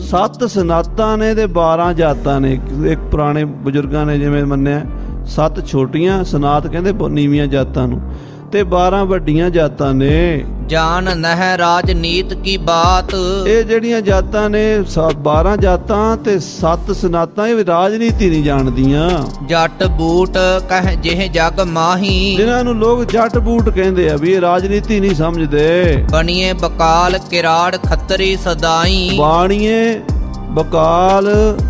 7 ਸਨਾਤਾਂ ਨੇ ਤੇ 12 ਜਾਤਾਂ ਨੇ। ਇੱਕ ਪੁਰਾਣੇ ਬਜ਼ੁਰਗਾਂ ਨੇ ਜਿਵੇਂ ਮੰਨਿਆ 7 ਛੋਟੀਆਂ ਸਨਾਤ ਕਹਿੰਦੇ ਨੀਵੀਆਂ ਜਾਤਾਂ ਨੂੰ, ਤੇ 12 ਵੱਡੀਆਂ ਜਾਤਾਂ ਨੇ। ਜਾਨ ਨਹਿ ਰਾਜਨੀਤ ਕੀ ਬਾਤ, ਇਹ ਜਿਹੜੀਆਂ ਜਾਤਾਂ ਨੇ 12 ਜਾਤਾਂ ਤੇ 7 ਸਨਾਤਾਂ, ਇਹ ਰਾਜਨੀਤੀ ਨਹੀਂ ਜਾਣਦੀਆਂ। ਜੱਟ ਬੂਟ ਕਹਿ ਜਿਹ ਜਗ ਮਾਹੀ, ਜਿਨ੍ਹਾਂ ਨੂੰ ਲੋਕ ਜੱਟ ਬੂਟ ਕਹਿੰਦੇ ਆ ਵੀ ਇਹ ਰਾਜਨੀਤੀ ਨਹੀਂ ਸਮਝਦੇ। ਬਣੀਏ ਬਕਾਲ ਕਿਰਾੜ ਖੱਤਰੀ ਸਦਾਈ, ਬਾਣੀਏ ਬਕਾਲ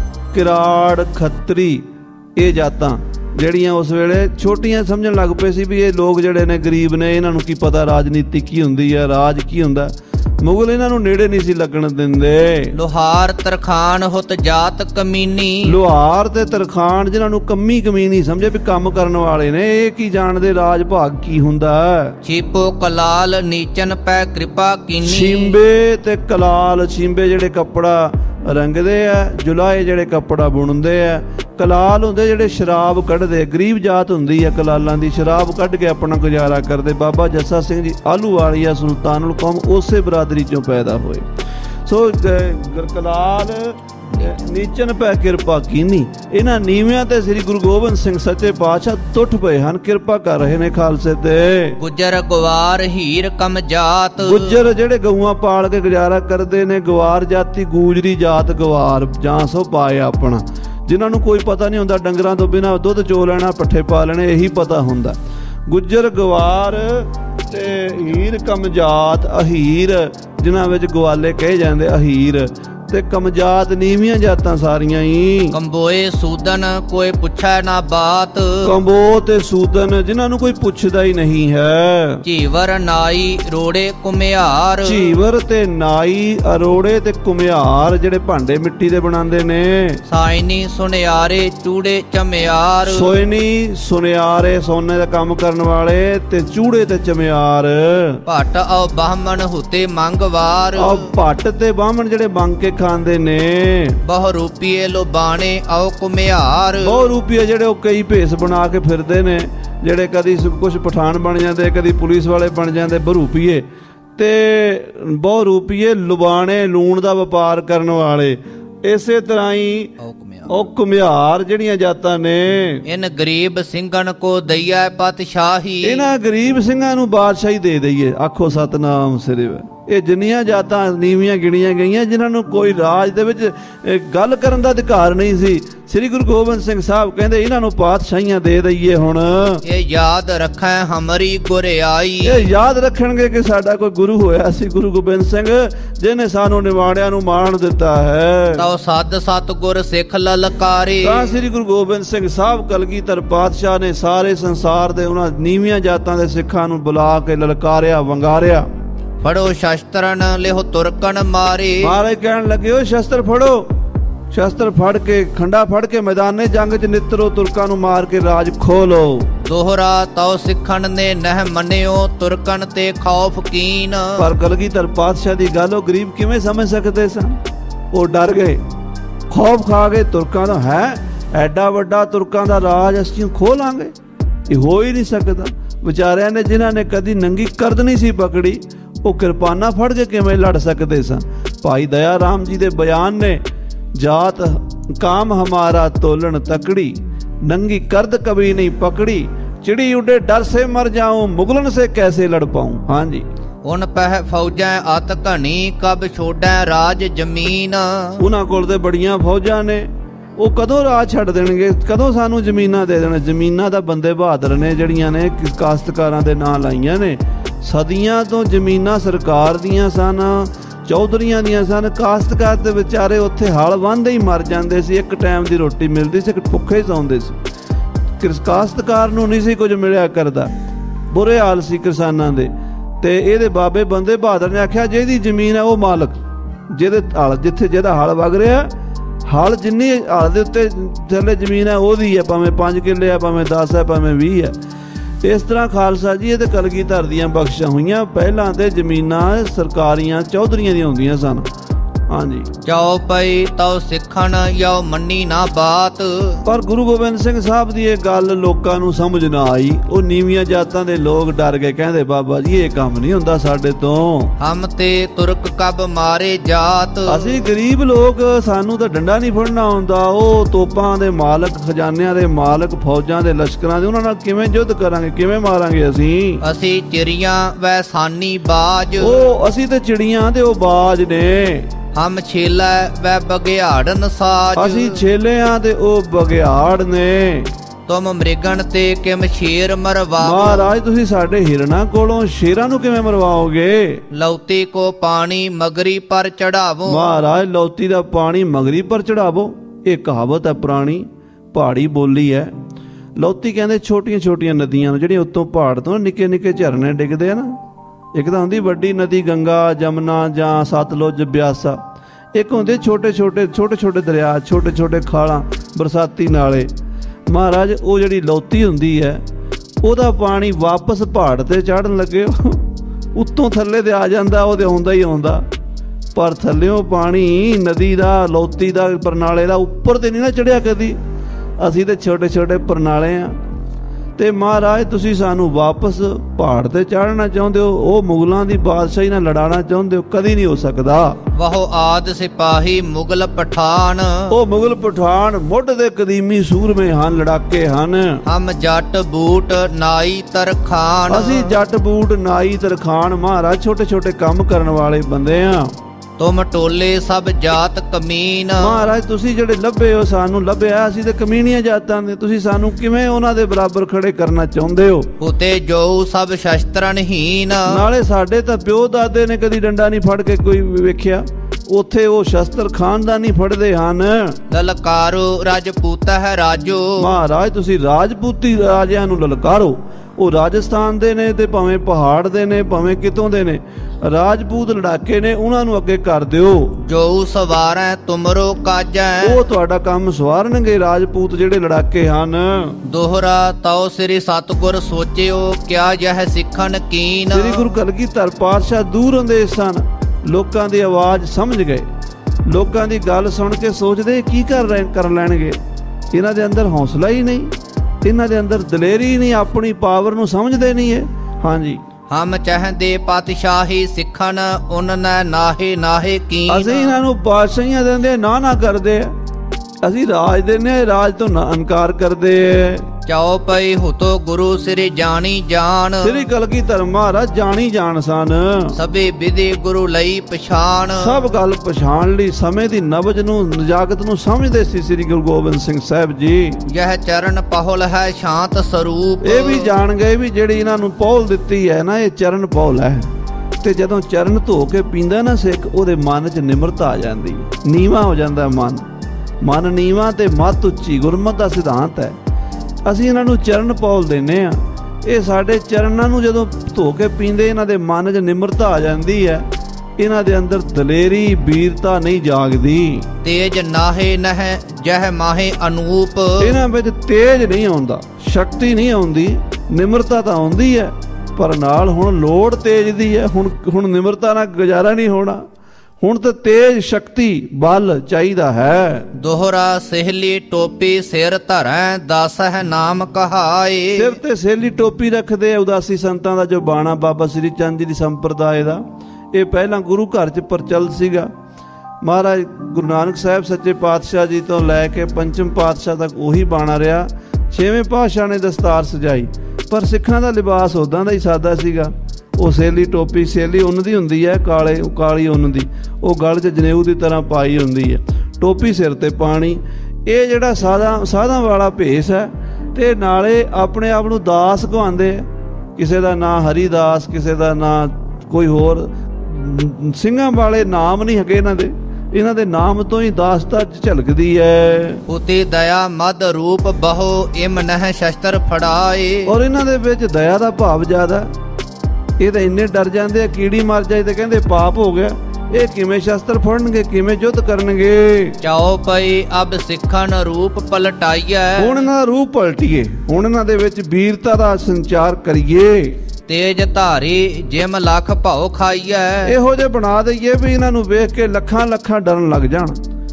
ਕਿਰਾੜ ਖੱਤਰੀ, ਇਹ ਜਾਤਾਂ ਜਿਹੜੀਆਂ ਉਸ ਵੇਲੇ ਛੋਟੀਆਂ ਸਮਝਣ ਲੱਗ ਪਏ ਸੀ ਵੀ ਇਹ ਲੋਕ ਜਿਹੜੇ ਨੇ ਗਰੀਬ ਨੇ, ਇਹਨਾਂ ਨੂੰ ਕੀ ਪਤਾ ਰਾਜਨੀਤੀ ਕੀ ਹੁੰਦੀ ਹੈ, ਰਾਜ ਕੀ ਹੁੰਦਾ। ਮੁਗਲ ਇਹਨਾਂ ਨੂੰ ਨੇੜੇ ਨਹੀਂ ਸੀ ਲੱਗਣ ਦਿੰਦੇ। ਲੋਹਾਰ ਤਰਖਾਨ ਹੁਤ ਜਾਤ ਕਮੀਨੀ, ਲੋਹਾਰ ਤੇ ਤਰਖਾਨ ਜਿਨ੍ਹਾਂ ਨੂੰ ਕੰਮੀ ਕਮੀਨੀ ਸਮਝੇ ਵੀ ਕੰਮ ਕਰਨ ਵਾਲੇ ਨੇ, ਇਹ ਕੀ ਜਾਣਦੇ ਰਾਜ ਭਾਗ ਕੀ ਹੁੰਦਾ। ਛੀਪੋ ਕਲਾਲ ਨੀਚਨ ਪੈ ਕਿਰਪਾ ਕੀਨੀ, ਛਿੰਬੇ ਤੇ ਕਲਾਲ, ਛਿੰਬੇ ਜਿਹੜੇ ਕੱਪੜਾ ਰੰਗਦੇ ਆ, ਜੁਲਾਏ ਜਿਹੜੇ ਕੱਪੜਾ ਬੁਣਦੇ ਆ, ਕਲਾਲ ਹੁੰਦੇ ਜਿਹੜੇ ਸ਼ਰਾਬ ਕੱਢਦੇ। ਗਰੀਬ ਜਾਤ ਹੁੰਦੀ ਹੈ ਕਲਾਲਾਂ ਦੀ, ਸ਼ਰਾਬ ਕੱਢ ਕੇ ਆਪਣਾ ਗੁਜ਼ਾਰਾ ਕਰਦੇ। ਬਾਬਾ ਜੱਸਾ ਸਿੰਘ ਜੀ ਆਹਲੂਵਾਲੀਆ ਸੁਲਤਾਨੁਲ ਕੌਮ ਉਸੇ ਬਰਾਦਰੀ ਚੋਂ ਪੈਦਾ ਹੋਏ। ਸੋ ਕਲਾਲ ਨੀਚਨ ਪੈ ਕਿਰਪਾ ਕੀਨੀ, ਇਹਨਾਂ ਨੀਵਿਆਂ ਤੇ ਸ੍ਰੀ ਗੁਰੂ ਗੋਬਿੰਦ ਸਿੰਘ ਸੱਚੇ ਪਾਤਸ਼ਾਹ ਟੁੱਟ ਪਏ ਹਨ, ਕਿਰਪਾ ਕਰ ਰਹੇ ਨੇ ਖਾਲਸੇ ਤੇ। ਗੁੱਜਰ ਗਵਾਰ ਹੀਰ ਕਮ ਜਾਤ, ਗੁੱਜਰ ਜਿਹੜੇ ਗਊਆਂ ਪਾਲ ਕੇ ਗੁਜ਼ਾਰਾ ਕਰਦੇ ਨੇ, ਗਵਾਰ ਜਾਤੀ ਗੂਜਰੀ ਜਾਤ ਗਵਾਰ ਜਾਂ ਸੋ ਪਾਏ ਆਪਣਾ, ਜਿਨ੍ਹਾਂ ਨੂੰ ਕੋਈ ਪਤਾ ਨਹੀਂ ਹੁੰਦਾ ਡੰਗਰਾਂ ਤੋਂ ਬਿਨਾਂ ਦੁੱਧ ਚੋ ਲੈਣਾ, ਪੱਠੇ ਪਾ ਲੈਣੇ, ਇਹੀ ਪਤਾ ਹੁੰਦਾ। ਗੁੱਜਰ ਗਵਾਰ ਤੇ ਹੀਰ ਕਮਜਾਤ, ਅਹੀਰ ਜਿਨ੍ਹਾਂ ਵਿੱਚ ਗਵਾਲੇ ਕਹੇ ਜਾਂਦੇ, ਅਹੀਰ ਤੇ ਕਮਜਾਤ ਨੀਵੀਆਂ ਜਾਤਾਂ ਸਾਰੀਆਂ ਹੀ। ਕੰਬੋਏ ਸੂਦਨ ਕੋਈ ਪੁੱਛੈ ਨਾ ਬਾਤ, ਕੰਬੋ ਤੇ ਸੂਦਨ ਜਿਨ੍ਹਾਂ ਨੂੰ ਕੋਈ ਪੁੱਛਦਾ ਹੀ ਨਹੀਂ ਹੈ। ਝੀਵਰ ਨਾਈ ਰੋੜੇ ਕੁਮਿਆਰ, ਝੀਵਰ ਤੇ ਨਾਈ ਅਰੋੜੇ ਤੇ ਕੁਮਿਆਰ ਜਿਹੜੇ ਭਾਂਡੇ ਮਿੱਟੀ ਦੇ ਬਣਾਉਂਦੇ ਨੇ। ਸਾਇਨੀ ਸੁਨਿਆਰੇ ਚੂੜੇ ਚਮਿਆਰ, ਸੋਇਨੀ ਸੁਨਿਆਰੇ ਸੋਨੇ ਦਾ ਕੰਮ ਕਰਨ ਵਾਲੇ ਤੇ ਚੂੜੇ ਤੇ ਚਮਿਆਰ। ਭੱਟ ਔ ਬਾਹਮਣ ਹੁਤੇ ਮੰਗਵਾਰ, ਭੱਟ ਤੇ ਬਾਹਮਣ ਜਿਹੜੇ ਮੰਗ ਕੇ ਖਾਂਦੇ ਨੇ। ਬਹੁ ਰੂਪੀਏ ਲੋਬਾਣੇ ਔ ਕੁਮਿਆਰ, ਬਹੁ ਰੂਪੀਏ ਜਿਹੜੇ ਉਹ ਕਈ ਭੇਸ ਬਣਾ ਕੇ ਫਿਰਦੇ ਨੇ, ਜਿਹੜੇ ਕਦੀ ਕੁਛ ਪਠਾਨ ਬਣ ਜਾਂਦੇ, ਕਦੀ ਪੁਲਿਸ ਵਾਲੇ ਬਣ ਜਾਂਦੇ, ਬਰੂਪੀਏ ਤੇ ਬਹੁ ਰੂਪੀਏ ਲੁਬਾਣੇ ਲੂਣ ਦਾ ਵਪਾਰ ਕਰਨ ਵਾਲੇ। ਇਸੇ ਤਰ੍ਹਾਂ ਹੀ ਉਹ ਘੁਮਿਆਰ ਜਿਹੜੀਆਂ ਜਾਤਾਂ ਨੇ, ਇਨ ਗਰੀਬ ਸਿੰਘਨ ਕੋ ਦਈਐ ਪਾਤਸ਼ਾਹੀ, ਇਹਨਾਂ ਗਰੀਬ ਸਿੰਘਾਂ ਨੂੰ ਬਾਦਸ਼ਾਹੀ ਦੇ ਦਈਏ। ਆਖੋ ਸਤਨਾਮ ਸ੍ਰੀ ਵਾਹਿਗੁਰੂ। ਇਹ ਜਿੰਨੀਆਂ ਜਾਤਾਂ ਨੀਵੀਆਂ ਗਿਣੀਆਂ ਗਈਆਂ ਜਿਨ੍ਹਾਂ ਨੂੰ ਕੋਈ ਰਾਜ ਦੇ ਵਿੱਚ ਗੱਲ ਕਰਨ ਦਾ ਅਧਿਕਾਰ ਨਹੀਂ ਸੀ, ਸ੍ਰੀ ਗੁਰੂ ਗੋਬਿੰਦ ਸਿੰਘ ਸਾਹਿਬ ਕਹਿੰਦੇ ਇਹਨਾਂ ਨੂੰ ਪਾਤਸ਼ਾਹੀਆਂ ਦੇ ਦਈਏ। ਹੁਣ ਇਹ ਯਾਦ ਰੱਖੈ ਹਮਰੀ ਗੁਰਿਆਈ, ਇਹ ਯਾਦ ਰੱਖਣਗੇ ਕਿ ਸਾਡਾ ਕੋਈ ਗੁਰੂ ਹੋਇਆ ਸੀ ਗੁਰੂ ਗੋਬਿੰਦ ਸਿੰਘ, ਜਿਹਨੇ ਸਾਨੂੰ ਨਿਵਾਣਿਆਂ ਨੂੰ ਮਾਣ ਦਿੱਤਾ ਹੈ। ਤਉ ਸਦ ਸਤਿਗੁਰ ਸਿੱਖ ਲਲਕਾਰੇ, ਤਾਂ ਸ੍ਰੀ ਗੁਰੂ ਗੋਬਿੰਦ ਸਿੰਘ ਸਾਹਿਬ ਕਲਗੀਧਰ ਪਾਤਸ਼ਾਹ ਨੇ ਸਾਰੇ ਸੰਸਾਰ ਦੇ ਉਹਨਾਂ ਨੀਵੀਆਂ ਜਾਤਾਂ ਦੇ ਸਿੱਖਾਂ ਨੂੰ ਬੁਲਾ ਕੇ ਲਲਕਾਰਿਆ, ਵੰਗਾਰਿਆ। ਫੜੋ ਸ਼ਸਤਰਨ ਲਿਓ ਤੁਰਕਨ ਮਾਰੇ, ਮਹਾਰਾਜ ਕਹਿਣ ਲੱਗੇ ਓ ਸ਼ਸਤਰ ਫੜੋ। ਸ਼ਸਤਰ ਫੜ ਕੇ, ਖੰਡਾ ਫੜ ਕੇ ਮੈਦਾਨੇ ਜੰਗ ਚ ਨਿਤਰੋ, ਤੁਰਕਾਂ ਨੂੰ ਮਾਰ ਕੇ ਰਾਜ ਖੋਲੋ। ਦੋਹਰਾ ਤਉ ਸਿੱਖਣ ਨੇ ਨਹਿ ਮੰਨਿਓ, ਤੁਰਕਨ ਤੇ ਖੌਫ ਕੀਨ। ਪਰ ਕਲਗੀਧਰ ਪਾਤਸ਼ਾਹ ਦੀ ਗੱਲ ਉਹ ਗਰੀਬ ਕਿਵੇਂ ਸਮਝ ਸਕਦੇ ਸਨ? ਉਹ ਡਰ ਗਏ, ਖੌਫ ਖਾ ਗਏ ਤੁਰਕਾਂ ਦਾ। ਹੈ ਐਡਾ ਵੱਡਾ ਤੁਰਕਾਂ ਦਾ ਰਾਜ ਅਸੀਂ ਖੋਹ ਲਾਂਗੇ? ਇਹ ਹੋ ਹੀ ਨਹੀਂ ਸਕਦਾ। ਵਿਚਾਰਿਆਂ ਨੇ ਜਿਨ੍ਹਾਂ ਨੇ ਕਦੀ ਨੰਗੀ ਕਰਦ ਨਹੀਂ ਸੀ ਪਕੜੀ, ਉਹ ਕਿਰਪਾਨਾਂ ਫੜ ਕੇ ਕਿਵੇਂ ਲੜ ਸਕਦੇ ਸਨ? ਭਾਈ ਦਇਆ ਰਾਮ ਜੀ ਦੇ ਬਿਆਨ ਨੇ, ਜਾਤ ਕਾਮ ਹਮਾਰਾ ਤੋਲਣ ਤਕੜੀ, ਨੰਗੀ ਕਰਦ ਕभी नहीं पकड़ी, चिड़ी उड़े डर से मर जाऊं, मुगलन से कैसे लड़ पाऊं। हाँ जी। उन पह फौजां अत घनी, कब छोड़ै राज जमीन। उन्हां कोल ते बड़ियां फौजां ने, ਉਹ ਕਦੋਂ ਰਾਜ ਛੱਡ ਦੇਣਗੇ? ਕਦੋਂ ਸਾਨੂੰ ਜ਼ਮੀਨਾਂ ਦੇ ਦੇਣ? ਜ਼ਮੀਨਾਂ ਦਾ ਬੰਦੇ ਬਹਾਦਰ ਨੇ ਜਿਹੜੀਆਂ ਨੇ ਕਾਸ਼ਤਕਾਰਾਂ ਦੇ ਨਾਂ ਲਾਈਆਂ ਨੇ। ਸਦੀਆਂ ਤੋਂ ਜ਼ਮੀਨਾਂ ਸਰਕਾਰ ਦੀਆਂ ਸਨ, ਚੌਧਰੀਆਂ ਦੀਆਂ ਸਨ। ਕਾਸ਼ਤਕਾਰ ਦੇ ਵਿਚਾਰੇ ਉੱਥੇ ਹਲ ਵਾਹੁੰਦੇ ਹੀ ਮਰ ਜਾਂਦੇ ਸੀ। ਇੱਕ ਟਾਈਮ ਦੀ ਰੋਟੀ ਮਿਲਦੀ ਸੀ, ਇੱਕ ਭੁੱਖੇ ਹੀ ਸੌਂਦੇ ਸੀ। ਕਾਸ਼ਤਕਾਰ ਨੂੰ ਨਹੀਂ ਸੀ ਕੁਝ ਮਿਲਿਆ ਕਰਦਾ, ਬੁਰੇ ਹਾਲ ਸੀ ਕਿਸਾਨਾਂ ਦੇ। ਤੇ ਇਹਦੇ ਬਾਬੇ ਬੰਦੇ ਬਹਾਦਰ ਨੇ ਆਖਿਆ ਜਿਹਦੀ ਜ਼ਮੀਨ ਹੈ ਉਹ ਮਾਲਕ, ਜਿਹਦੇ ਹਲ, ਜਿੱਥੇ ਜਿਹਦਾ ਹਲ ਵਗ ਰਿਹਾ, ਹਲ ਜਿੰਨੀ ਹਲ ਦੇ ਉੱਤੇ ਥੱਲੇ ਜ਼ਮੀਨ ਹੈ ਉਹਦੀ ਹੈ, ਭਾਵੇਂ 5 ਕਿੱਲੇ ਹੈ, ਭਾਵੇਂ 10 ਹੈ, ਭਾਵੇਂ 20 ਹੈ। ਇਸ ਤਰ੍ਹਾਂ ਖਾਲਸਾ ਜੀ ਇਹ ਤੇ ਕਲਗੀਧਰ ਦੀਆਂ ਬਖਸ਼ਾਂ ਹੋਈਆਂ। ਪਹਿਲਾਂ ਤੇ ਜ਼ਮੀਨਾਂ ਸਰਕਾਰੀਆਂ ਚੌਧਰੀਆਂ ਦੀਆਂ ਹੁੰਦੀਆਂ ਸਨ। ਹਾਂਜੀ। ਚਾਉ ਪਈ ਤਉ ਸਿੱਖਣ ਯੋ ਮੰਨੀ ਨਾ ਬਾਤ, ਪਰ ਗੁਰੂ ਗੋਬਿੰਦ ਸਿੰਘ ਸਾਹਿਬ ਦੀ ਇਹ ਗੱਲ ਲੋਕਾਂ ਨੂੰ ਸਮਝ ਨਾ ਆਈ। ਉਹ ਨੀਵੀਆਂ ਜਾਤਾਂ ਦੇ ਲੋਕ ਡਰ ਗਏ, ਕਹਿੰਦੇ ਬਾਬਾ ਜੀ ਇਹ ਕੰਮ ਨਹੀਂ ਹੁੰਦਾ ਸਾਡੇ ਤੋਂ। ਹਮ ਤੇ ਤੁਰਕ ਕਬ ਮਾਰੇ ਜਾਤ, ਅਸੀਂ ਗਰੀਬ ਲੋਕ, ਸਾਨੂੰ ਤਾਂ ਡੰਡਾ ਨਹੀਂ ਫੜਨਾ ਆਉਂਦਾ। ਉਹ ਤੋਪਾਂ ਦੇ ਮਾਲਕ, ਖਜ਼ਾਨਿਆਂ ਦੇ ਮਾਲਕ, ਫੌਜਾਂ ਦੇ ਲਸ਼ਕਰਾਂ ਦੇ, ਉਹਨਾਂ ਨਾਲ ਕਿਵੇਂ ਯੁੱਧ ਕਰਾਂਗੇ, ਕਿਵੇਂ ਮਾਰਾਂਗੇ ਅਸੀਂ? ਅਸੀਂ ਚਿੜੀਆਂ ਵੈ ਸਾਨੀ ਬਾਜ, ਉਹ ਅਸੀਂ ਤੇ ਚਿੜੀਆਂ ਤੇ ਉਹ ਬਾਜ ਨੇ। ਹਮ ਛੇਲਾ ਵੈ ਬਗਿਆੜਨ ਸਾਜ, ਅਸੀਂ ਛੇਲਿਆਂ ਤੇ ਉਹ ਬਗਿਆੜ ਨੇ। ਤੁਮ ਮ੍ਰਿਗਣ ਤੇ ਕਿਮ ਸ਼ੇਰ ਮਰਵਾਓ, ਮਹਾਰਾਜ ਤੁਸੀਂ ਸਾਡੇ ਹਿਰਨਾਂ ਕੋਲੋਂ ਸ਼ੇਰਾਂ ਨੂੰ ਕਿਵੇਂ ਮਰਵਾਓਗੇ? ਲੌਤੀ ਕੋ ਪਾਣੀ ਮਗਰੀ ਪਰ ਚੜਾਵੋ, ਮਹਾਰਾਜ ਲੌਤੀ ਦਾ ਪਾਣੀ ਮਗਰੀ ਪਰ ਚੜਾਵੋ। ਇਹ ਕਹਾਵਤ ਹੈ ਪੁਰਾਣੀ, ਪਹਾੜੀ ਬੋਲੀ ਹੈ। ਲੌਤੀ ਕਹਿੰਦੇ ਛੋਟੀਆਂ ਛੋਟੀਆਂ ਨਦੀਆਂ ਨੂੰ, ਜਿਹੜੀਆਂ ਉੱਤੋਂ ਪਹਾੜ ਤੋਂ ਨਿੱਕੇ ਨਿੱਕੇ ਝਰਨੇ ਡਿੱਗਦੇ ਆ ਨਾ। ਇੱਕ ਤਾਂ ਹੁੰਦੀ ਵੱਡੀ ਨਦੀ ਗੰਗਾ, ਜਮਨਾ ਜਾਂ ਸਤਲੁਜ, ਬਿਆਸਾ। ਇੱਕ ਹੁੰਦੇ ਛੋਟੇ ਛੋਟੇ ਦਰਿਆ, ਛੋਟੇ ਛੋਟੇ ਖਾਲਾਂ, ਬਰਸਾਤੀ ਨਾਲੇ। ਮਹਾਰਾਜ ਉਹ ਜਿਹੜੀ ਲੌਤੀ ਹੁੰਦੀ ਹੈ, ਉਹਦਾ ਪਾਣੀ ਵਾਪਸ ਪਹਾੜ ਤੇ ਚੜ੍ਹਨ ਲੱਗੇ ਉੱਤੋਂ ਥੱਲੇ ਤੇ ਆ ਜਾਂਦਾ, ਉਹਦੇ ਆਉਂਦਾ ਹੀ ਆਉਂਦਾ। ਪਰ ਥੱਲਿਓਂ ਪਾਣੀ ਨਦੀ ਦਾ, ਲੌਤੀ ਦਾ, ਪਰਨਾਲੇ ਦਾ ਉੱਪਰ ਤੇ ਨਹੀਂ ਨਾ ਚੜਿਆ ਕਦੀ। ਅਸੀਂ ਤੇ ਛੋਟੇ ਛੋਟੇ ਪਰਨਾਲੇ ਆ। ਤੇ ਮਹਾਰਾਜ ਤੁਸੀਂ ਸਾਨੂੰ ਵਾਪਸ ਪਹਾੜ ਤੇ ਚਾੜਨਾ ਚਾਹੁੰਦੇ ਹੋ, ਉਹ ਮੁਗਲਾਂ ਦੀ ਬਾਦਸ਼ਾਹੀ ਨਾਲ ਲੜਾਉਣਾ ਚਾਹੁੰਦੇ ਹੋ, ਕਦੀ ਨਹੀਂ ਹੋ ਸਕਦਾ। ਵਹੁ ਆਦ ਸਿਪਾਹੀ ਮੁਗਲ ਪਠਾਨ, ਉਹ ਮੁਗਲ ਪਠਾਨ ਮੁੱਢ ਦੇ ਕਦੀਮੀ ਸੂਰਮੇ ਹਨ, ਲੜਾਕੇ ਹਨ। ਹਮ ਜੱਟ ਬੂਟ ਨਾਈ ਤਰਖਾਨ, ਅਸੀਂ ਜੱਟ ਬੂਟ ਨਾਈ ਤਰਖਾਨ। ਮਹਾਰਾਜ ਛੋਟੇ ਛੋਟੇ ਕੰਮ ਕਰਨ ਵਾਲੇ ਬੰਦੇ ਆ। ਤੁਮ ਟੋਲੇ ਸਭ ਜਾਤ ਕਮੀਨ, ਮਹਾਰਾਜ ਤੁਸੀਂ ਜਿਹੜੇ ਲੱਭੇ ਹੋ, ਸਾਨੂੰ ਲੱਭਿਆ, ਅਸੀਂ ਤੇ ਕਮੀਨੀਆਂ ਜਾਤਾਂ ਦੇ। ਤੁਸੀਂ ਸਾਨੂੰ ਕਿਵੇਂ ਉਹਨਾਂ ਦੇ ਬਰਾਬਰ ਖੜੇ ਕਰਨਾ ਚਾਹੁੰਦੇ ਹੋ? ਉਤੇ ਜੋ ਸਭ ਸ਼ਸਤਰਨਹੀਨ, ਨਾਲੇ ਸਾਡੇ ਤਾਂ ਪਿਓ ਦਾਦੇ ਨੇ ਕਦੀ ਡੰਡਾ ਨਹੀਂ ਫੜ ਕੇ ਕੋਈ ਵੇਖਿਆ, ਉੱਥੇ ਉਹ ਸ਼ਸਤਰ ਖਾਨਦਾਨੀ ਫੜਦੇ ਹਨ। ਲਲਕਾਰੋ ਰਾਜਪੂਤ ਹੈ ਰਾਜੋ, ਮਹਾਰਾਜ ਤੁਸੀਂ ਰਾਜਪੂਤੀ ਰਾਜਿਆਂ ਨੂੰ ਲਲਕਾਰੋ। ਉਹ ਰਾਜਸਥਾਨ ਦੇ ਨੇ ਤੇ ਭਾਵੇਂ ਪਹਾੜ ਦੇ ਨੇ, ਭਾਵੇਂ ਕਿਤੋਂ ਦੇ ਨੇ, ਰਾਜਪੂਤ ਲੜਾਕੇ ਨੇ, ਉਹਨਾਂ ਨੂੰ ਅੱਗੇ ਕਰ ਦਿਓ। ਜੋ ਸਵਾਰੈ ਤੁਮਰੋ ਕਾਜੈ, ਉਹ ਤੁਹਾਡਾ ਕੰਮ ਸਵਾਰਨਗੇ, ਰਾਜਪੂਤ ਜਿਹੜੇ ਲੜਾਕੇ ਹਨ। ਦੋਹਰਾ ਤਉ ਸ੍ਰੀ ਸਤਿਗੁਰ ਸੋਚਿਓ, ਕਿਆ ਯਹ ਸਿੱਖਣ ਕੀਨ। ਸ੍ਰੀ ਗੁਰੂ ਕਲਗੀਧਰ ਪਾਤਸ਼ਾਹ ਦੂਰ ਹੁੰਦੇ ਸਨ, ਲੋਕਾਂ ਦੀ ਆਵਾਜ਼ ਸਮਝ ਗਏ। ਲੋਕਾਂ ਦੀ ਗੱਲ ਸੁਣ ਕੇ ਸੋਚਦੇ ਕੀ ਕਰ ਲੈਣਗੇ। ਇਹਨਾਂ ਦੇ ਅੰਦਰ ਹੌਸਲਾ ਹੀ ਨਹੀਂ, ਇਹਨਾਂ ਦੇ ਅੰਦਰ ਦਲੇਰੀ ਨਹੀਂ, ਆਪਣੀ ਪਾਵਰ ਨੂੰ ਸਮਝਦੇ ਨਹੀਂ ਹੈ। ਹਾਂਜੀ। ਹਮ ਚਾਹਦੇ ਪਾਤਸ਼ਾਹੀ ਸਿੱਖਣ ਉਨਨੈ ਨਾਹੇ ਨਾਹੇ ਕੀ। ਅਸੀਂ ਇਹਨਾਂ ਨੂੰ ਪਾਤਸ਼ਾਹੀਆਂ ਦਿੰਦੇ ਨਾ ਕਰਦੇ ਆ, ਅਸੀਂ ਰਾਜ ਦਿੰਦੇ ਰਾਜ ਤੋਂ ਨਾ ਇਨਕਾਰ ਕਰਦੇ। ਚਾਉ ਪਈ ਹੁਤੋ ਗੁਰੂ ਸ੍ਰੀ ਜਾਣੀ ਜਾਣ, ਸ੍ਰੀ ਕਲਗੀਧਰ ਮਹਾਰਾਜ ਜਾਣੀ ਜਾਣ ਸਨ। ਸਭੇ ਵਿਧੀ ਗੁਰੂ ਲਈ ਪਛਾਣ, ਸਭ ਗੱਲ ਪਛਾਣ ਲਈ ਸਮੇਂ ਦੀ ਨਬਜ ਨੂੰ ਨਜਾਕਤ ਨੂੰ ਸਮਝਦੇ ਸੀ ਸ੍ਰੀ ਗੁਰੂ ਗੋਬਿੰਦ ਸਿੰਘ ਸਾਹਿਬ ਜੀ। ਯਹ ਚਰਨ ਪਹੁਲ ਹੈ ਸ਼ਾਂਤ ਸਰੂਪ, ਇਹ ਵੀ ਜਾਣ ਗਏ ਵੀ ਜਿਹੜੀ ਇਹਨਾਂ ਨੂੰ ਪਹੁਲ ਦਿੱਤੀ ਹੈ ਨਾ, ਇਹ ਚਰਨ ਪਹੁਲ ਹੈ। ਤੇ ਜਦੋਂ ਚਰਨ ਧੋ ਕੇ ਪੀਂਦਾ ਨਾ ਸਿੱਖ, ਉਹਦੇ ਮਨ 'ਚ ਨਿਮਰਤਾ ਆ ਜਾਂਦੀ, ਨੀਵਾਂ ਹੋ ਜਾਂਦਾ ਮਨ ਨੀਵਾਂ ਤੇ ਮੱਤ ਉੱਚੀ, ਗੁਰਮਤ ਦਾ ਸਿਧਾਂਤ ਹੈ। ਅਸੀਂ ਇਹਨਾਂ ਨੂੰ ਚਰਨ ਪੌਲ ਦਿੰਦੇ ਆ, ਇਹ ਸਾਡੇ ਚਰਨਾਂ ਨੂੰ ਜਦੋਂ ਧੋ ਕੇ ਪੀਂਦੇ ਇਹਨਾਂ ਦੇ ਮਨ 'ਚ ਨਿਮਰਤਾ ਆ ਜਾਂਦੀ ਹੈ, ਇਹਨਾਂ ਦੇ ਅੰਦਰ ਦਲੇਰੀ ਵੀਰਤਾ ਨਹੀਂ ਜਾਗਦੀ। ਤੇਜ ਨਾਹੇ ਨਹਿ ਜਹ ਮਾਹੇ ਅਨੂਪ, ਇਹਨਾਂ ਵਿੱਚ ਤੇਜ ਨਹੀਂ ਆਉਂਦਾ, ਸ਼ਕਤੀ ਨਹੀਂ ਆਉਂਦੀ, ਨਿਮਰਤਾ ਤਾਂ ਆਉਂਦੀ ਹੈ, ਪਰ ਨਾਲ ਹੁਣ ਲੋੜ ਤੇਜ ਦੀ ਹੈ। ਹੁਣ ਨਿਮਰਤਾ ਨਾਲ ਗੁਜ਼ਾਰਾ ਨਹੀਂ ਹੋਣਾ, ਹੁਣ ਤਾਂ ਤੇਜ ਸ਼ਕਤੀ ਬਲ ਚਾਹੀਦਾ ਹੈ। ਦੋਹਰਾ ਸਹਿਲੀ ਟੋਪੀ ਸਿਰ ਧਰੈ, ਦਸ ਹੈ ਨਾਮ ਕਹਾਏ। ਸਿਰ ਤੇ ਸਹਿਲੀ ਟੋਪੀ ਰੱਖਦੇ ਆ ਉਦਾਸੀ ਸੰਤਾਂ ਦਾ ਜੋ ਬਾਣਾ ਬਾਬਾ ਸ੍ਰੀ ਚੰਦ ਜੀ ਦੀ ਸੰਪਰਦਾਇ ਦਾ, ਇਹ ਪਹਿਲਾਂ ਗੁਰੂ ਘਰ 'ਚ ਪ੍ਰਚਲਿਤ ਸੀਗਾ। ਮਹਾਰਾਜ ਗੁਰੂ ਨਾਨਕ ਸਾਹਿਬ ਸੱਚੇ ਪਾਤਸ਼ਾਹ ਜੀ ਤੋਂ ਲੈ ਕੇ ਪੰਚਮ ਪਾਤਸ਼ਾਹ ਤੱਕ ਉਹੀ ਬਾਣਾ ਰਿਹਾ। ਛੇਵੇਂ ਪਾਤਸ਼ਾਹ ਨੇ ਦਸਤਾਰ ਸਜਾਈ, ਪਰ ਸਿੱਖਾਂ ਦਾ ਲਿਬਾਸ ਉੱਦਾਂ ਦਾ ਹੀ ਸਾਦਾ ਸੀਗਾ। ਉਹ ਸੇਲੀ ਟੋਪੀ, ਸੇਲੀ ਉੱਨ ਦੀ ਹੁੰਦੀ ਹੈ, ਕਾਲੀ ਉੱਨ ਦੀ, ਉਹ ਗਲ 'ਚ ਜਨੇਊ ਦੀ ਤਰ੍ਹਾਂ ਪਾਈ ਹੁੰਦੀ ਹੈ, ਟੋਪੀ ਸਿਰ ਤੇ ਪਾਣੀ। ਇਹ ਜਿਹੜਾ ਸਾਧਾਂ ਵਾਲਾ ਭੇਸ ਹੈ, ਤੇ ਨਾਲੇ ਆਪਣੇ ਆਪ ਨੂੰ ਦਾਸ ਕਹਾਉਂਦੇ ਆ। ਕਿਸੇ ਦਾ ਨਾਂ ਹਰੀਦਾਸ, ਕਿਸੇ ਦਾ ਨਾਂ ਕੋਈ ਹੋਰ, ਸਿੰਘਾਂ ਵਾਲੇ ਨਾਮ ਨਹੀਂ ਹੈਗੇ ਇਹਨਾਂ ਦੇ ਨਾਮ ਤੋਂ ਹੀ ਦਾਸਤਾ ਝਲਕਦੀ ਹੈ। ਉਤੇ ਦਇਆ ਮਦ ਰੂਪ ਬਹੁ ਇਮ ਨਹਿ ਸ਼ਸਤਰ ਫੜਾਏ, ਔਰ ਇਹਨਾਂ ਦੇ ਵਿੱਚ ਦਇਆ ਦਾ ਭਾਵ ਜ਼ਿਆਦਾ। ਇਹ ਤਾਂ ਇੰਨੇ ਡਰ ਜਾਂਦੇ ਆ, ਕੀੜੀ ਮਰ ਜਾਏ ਤੇ ਕਹਿੰਦੇ ਪਾਪ ਹੋ ਗਿਆ, ਇਹ ਕਿਵੇਂ ਸ਼ਸਤਰ ਫੜਨਗੇ, ਕਿਵੇਂ ਯੁੱਧ ਕਰਨਗੇ। ਚਾਉ ਪਈ ਅਬ ਸਿੱਖਣ ਰੂਪ ਪਲਟਾਈਐ, ਹੁਣ ਇਹਨਾਂ ਦਾ ਰੂਪ ਪਲਟੀਏ, ਹੁਣ ਇਹਨਾਂ ਦੇ ਵਿੱਚ ਵੀਰਤਾ ਦਾ ਸੰਚਾਰ ਕਰੀਏ। ਤੇਜ ਧਾਰੀ ਜਿਮ ਲੱਖ ਭਾਉ ਖਾਈਐ, ਇਹੋ ਜਿਹੇ ਬਣਾ ਦਈਏ ਵੀ ਇਹਨਾਂ ਨੂੰ ਵੇਖ ਕੇ ਲੱਖਾਂ ਡਰਨ ਲੱਗ ਜਾਣ।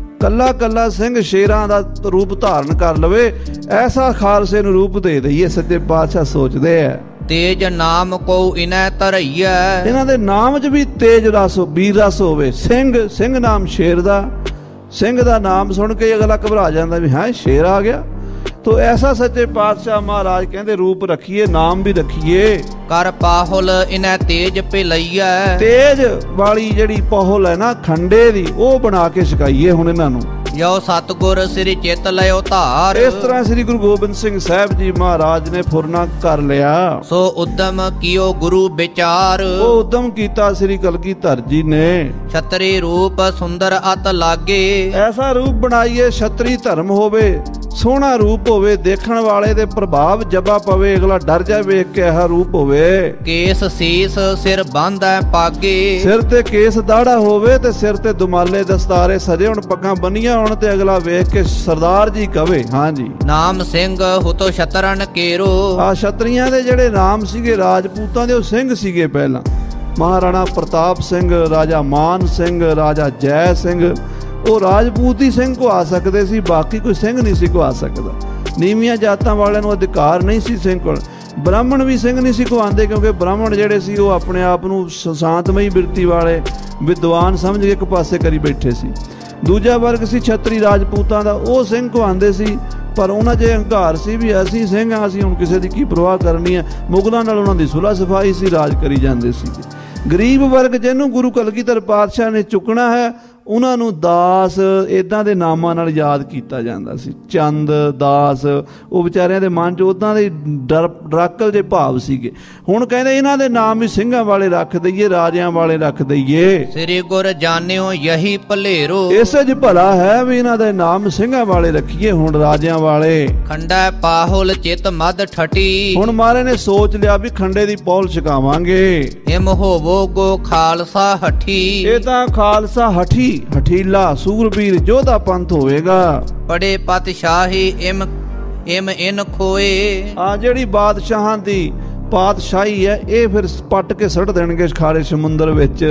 ਕੱਲਾ ਸਿੰਘ ਸ਼ੇਰਾਂ ਦਾ ਰੂਪ ਧਾਰਨ ਕਰ ਲਵੇ, ਐਸਾ ਖਾਲਸੇ ਨੂੰ ਰੂਪ ਦੇ ਦਈਏ। ਸੱਚੇ ਪਾਤਸ਼ਾਹ ਸੋਚਦੇ ਆ, ਤੇਜ ਨਾਮ ਕੋ ਇਨੈ ਧਰਈਐ, ਇਹਨਾਂ ਦੇ ਨਾਮ 'ਚ ਵੀ ਤੇਜ ਰਸ, ਵੀਰ ਰਸ ਹੋਵੇ। ਸਿੰਘ ਨਾਮ ਸ਼ੇਰ ਦਾ, ਸਿੰਘ ਦਾ ਨਾਮ ਸੁਣ ਕੇ ਅਗਲਾ ਘਬਰਾ ਜਾਂਦਾ ਵੀ ਹਾਂ ਸ਼ੇਰ ਆ ਗਿਆ। ਤੋ ਐਸਾ ਸੱਚੇ ਪਾਤਸ਼ਾਹ ਮਹਾਰਾਜ ਕਹਿੰਦੇ ਰੂਪ ਰੱਖੀਏ, ਨਾਮ ਵੀ ਰੱਖੀਏ। ਕਰ ਪਾਹੁਲ ਇਨੈ ਤੇਜ ਪਿਲਈਐ, ਤੇਜ ਵਾਲੀ ਜਿਹੜੀ ਪਾਹੁਲ ਹੈ ਨਾ ਖੰਡੇ ਦੀ, ਉਹ ਬਣਾ ਕੇ ਸਿਖਾਈਏ ਹੁਣ ਇਹਨਾਂ ਨੂੰ। ਜੋ ਸਤਿਗੁਰ ਸ੍ਰੀ ਚਿਤ ਲਿਓ ਧਾਰ, ਇਸ ਤਰ੍ਹਾਂ ਸ੍ਰੀ ਗੁਰੂ ਗੋਬਿੰਦ ਸਿੰਘ ਸਾਹਿਬ ਜੀ ਮਹਾਰਾਜ ਨੇ ਫੁਰਨਾ ਕਰ ਲਿਆ। ਸੋ ਉਦਮ ਕੀਓ ਗੁਰੂ ਵਿਚਾਰ, ਉਹ ਉਦਮ ਕੀਤਾ ਸ੍ਰੀ ਕਲਗੀਧਰ ਜੀ ਨੇ। ਛਤਰੀ ਰੂਪ ਸੁੰਦਰ ਅਤ ਲਾਗੇ, ਐਸਾ ਰੂਪ ਬਣਾਈਏ ਛਤਰੀ ਧਰਮ ਹੋਵੇ, ਸੋਹਣਾ ਰੂਪ ਹੋਵੇ, ਦੇਖਣ ਵਾਲੇ ਦੇ ਪ੍ਰਭਾਵ ਜਬਾ ਪਵੇ, ਅਗਲਾ ਡਰ ਜਾ ਵੇਖ ਕੇ ਇਹ ਰੂਪ ਹੋਵੇ। ਕੇਸ ਸੀਸ ਸਿਰ ਬੰਨ੍ਹੈ ਪਾਗੇ, ਸਿਰ ਤੇ ਕੇਸ ਦਾੜਾ ਹੋਵੇ ਤੇ ਸਿਰ ਤੇ ਦੁਮਾਲੇ ਦਸਤਾਰੇ ਸਜੇ ਹੋਣ, ਪੱਗਾਂ ਬੰਨੀਆਂ ਹੋਣ ਤੇ ਅਗਲਾ ਵੇਖ ਕੇ ਸਰਦਾਰ ਜੀ ਕਵੇ ਹਾਂਜੀ। ਨਾਮ ਸਿੰਘ ਹੁਤੋ ਸ਼ਤਰਨ ਕੇਰੋ, ਆ ਛਤਰੀਆਂ ਦੇ ਜਿਹੜੇ ਨਾਮ ਸੀਗੇ ਰਾਜਪੂਤਾਂ ਦੇ, ਉਹ ਸਿੰਘ ਸੀਗੇ ਪਹਿਲਾਂ। ਮਹਾਰਾਣਾ ਪ੍ਰਤਾਪ ਸਿੰਘ, ਰਾਜਾ ਮਾਨ ਸਿੰਘ, ਰਾਜਾ ਜੈ ਸਿੰਘ, ਉਹ ਰਾਜਪੂਤ ਹੀ ਸਿੰਘ ਕਹਾ ਸਕਦੇ ਸੀ, ਬਾਕੀ ਕੋਈ ਸਿੰਘ ਨਹੀਂ ਸੀ ਕਹਾ ਸਕਦਾ। ਨੀਵੀਆਂ ਜਾਤਾਂ ਵਾਲਿਆਂ ਨੂੰ ਅਧਿਕਾਰ ਨਹੀਂ ਸੀ ਸਿੰਘ ਕੋਲ। ਬ੍ਰਾਹਮਣ ਵੀ ਸਿੰਘ ਨਹੀਂ ਸੀ ਕਹਾਉਂਦੇ, ਕਿਉਂਕਿ ਬ੍ਰਾਹਮਣ ਜਿਹੜੇ ਸੀ ਉਹ ਆਪਣੇ ਆਪ ਨੂੰ ਸ਼ਾਂਤਮਈ ਬਿਰਤੀ ਵਾਲੇ ਵਿਦਵਾਨ ਸਮਝ ਕੇ ਇੱਕ ਪਾਸੇ ਕਰੀ ਬੈਠੇ ਸੀ। ਦੂਜਾ ਵਰਗ ਸੀ ਛਤਰੀ ਰਾਜਪੂਤਾਂ ਦਾ, ਉਹ ਸਿੰਘ ਕਹਾਉਂਦੇ ਸੀ, ਪਰ ਉਹਨਾਂ 'ਚ ਹੰਕਾਰ ਸੀ ਵੀ ਅਸੀਂ ਸਿੰਘ ਹਾਂ, ਅਸੀਂ ਹੁਣ ਕਿਸੇ ਦੀ ਕੀ ਪਰਵਾਹ ਕਰਨੀ ਹੈ। ਮੁਗਲਾਂ ਨਾਲ ਉਹਨਾਂ ਦੀ ਸੁਲ੍ਹਾ ਸਫਾਈ ਸੀ, ਰਾਜ ਕਰੀ ਜਾਂਦੇ ਸੀ। ਗਰੀਬ ਵਰਗ ਜਿਹਨੂੰ ਗੁਰੂ ਕਲਗੀਧਰ ਪਾਤਸ਼ਾਹ ਨੇ ਚੁੱਕਣਾ ਹੈ, ਉਹਨਾਂ ਨੂੰ ਦਾਸ ਇਦਾਂ ਦੇ ਨਾਮਾਂ ਨਾਲ ਯਾਦ ਕੀਤਾ ਜਾਂਦਾ ਸੀ। ਚੰਦ, ਦਾਸ, ਉਹ ਵਿਚਾਰਿਆਂ ਦੇ ਮਨ 'ਚ ਉੱਦਾਂ ਦੇ ਡਰਾਕਲ ਦੇ ਭਾਵ ਸੀਗੇ। ਹੁਣ ਕਹਿੰਦੇ ਇਹਨਾਂ ਦੇ ਨਾਮ ਵੀ ਸਿੰਘਾਂ ਵਾਲੇ ਰੱਖ ਦਈਏ, ਰਾਜਿਆਂ ਵਾਲੇ ਰੱਖ ਦਈਏ। ਸ੍ਰੀ ਗੁਰ ਜਾਣਿਓ ਯਹੀ ਭਲੇਰੋ, ਇਸੇ 'ਚ ਭਲਾ ਹੈ ਵੀ ਇਹਨਾਂ ਦੇ ਨਾਮ ਸਿੰਘਾਂ ਵਾਲੇ ਰੱਖੀਏ, ਹੁਣ ਰਾਜਿਆਂ ਵਾਲੇ। ਖੰਡਾ ਪਾਹੁਲ ਚਿਤ ਮਦ ਠਟੀ, ਹੁਣ ਮਹਾਰਾਜ ਨੇ ਸੋਚ ਲਿਆ ਵੀ ਖੰਡੇ ਦੀ ਪੌਲ ਛਕਾਵਾਂਗੇ। ਹਿਮ ਹੋਵੋ ਗੋ ਖਾਲਸਾ ਹਠੀ, ਇਹ ਤਾਂ ਖਾਲਸਾ ਹਠੀਲਾ ਸੂਰਬੀਰ ਯੋਧਾ ਪੰਥ ਹੋਵੇਗਾ। ਪੜੇ ਪਾਤਸ਼ਾਹੀ ਇਮ ਇਨ ਖੋਏ, ਆ ਜਿਹੜੀ ਬਾਦਸ਼ਾਹਾਂ ਦੀ ਪਾਤਸ਼ਾਹੀ ਹੈ, ਇਹ ਫਿਰ ਪੱਟ ਕੇ ਸੁੱਟ ਦੇਣਗੇ ਖਾਰੇ ਸਮੁੰਦਰ ਵਿੱਚ।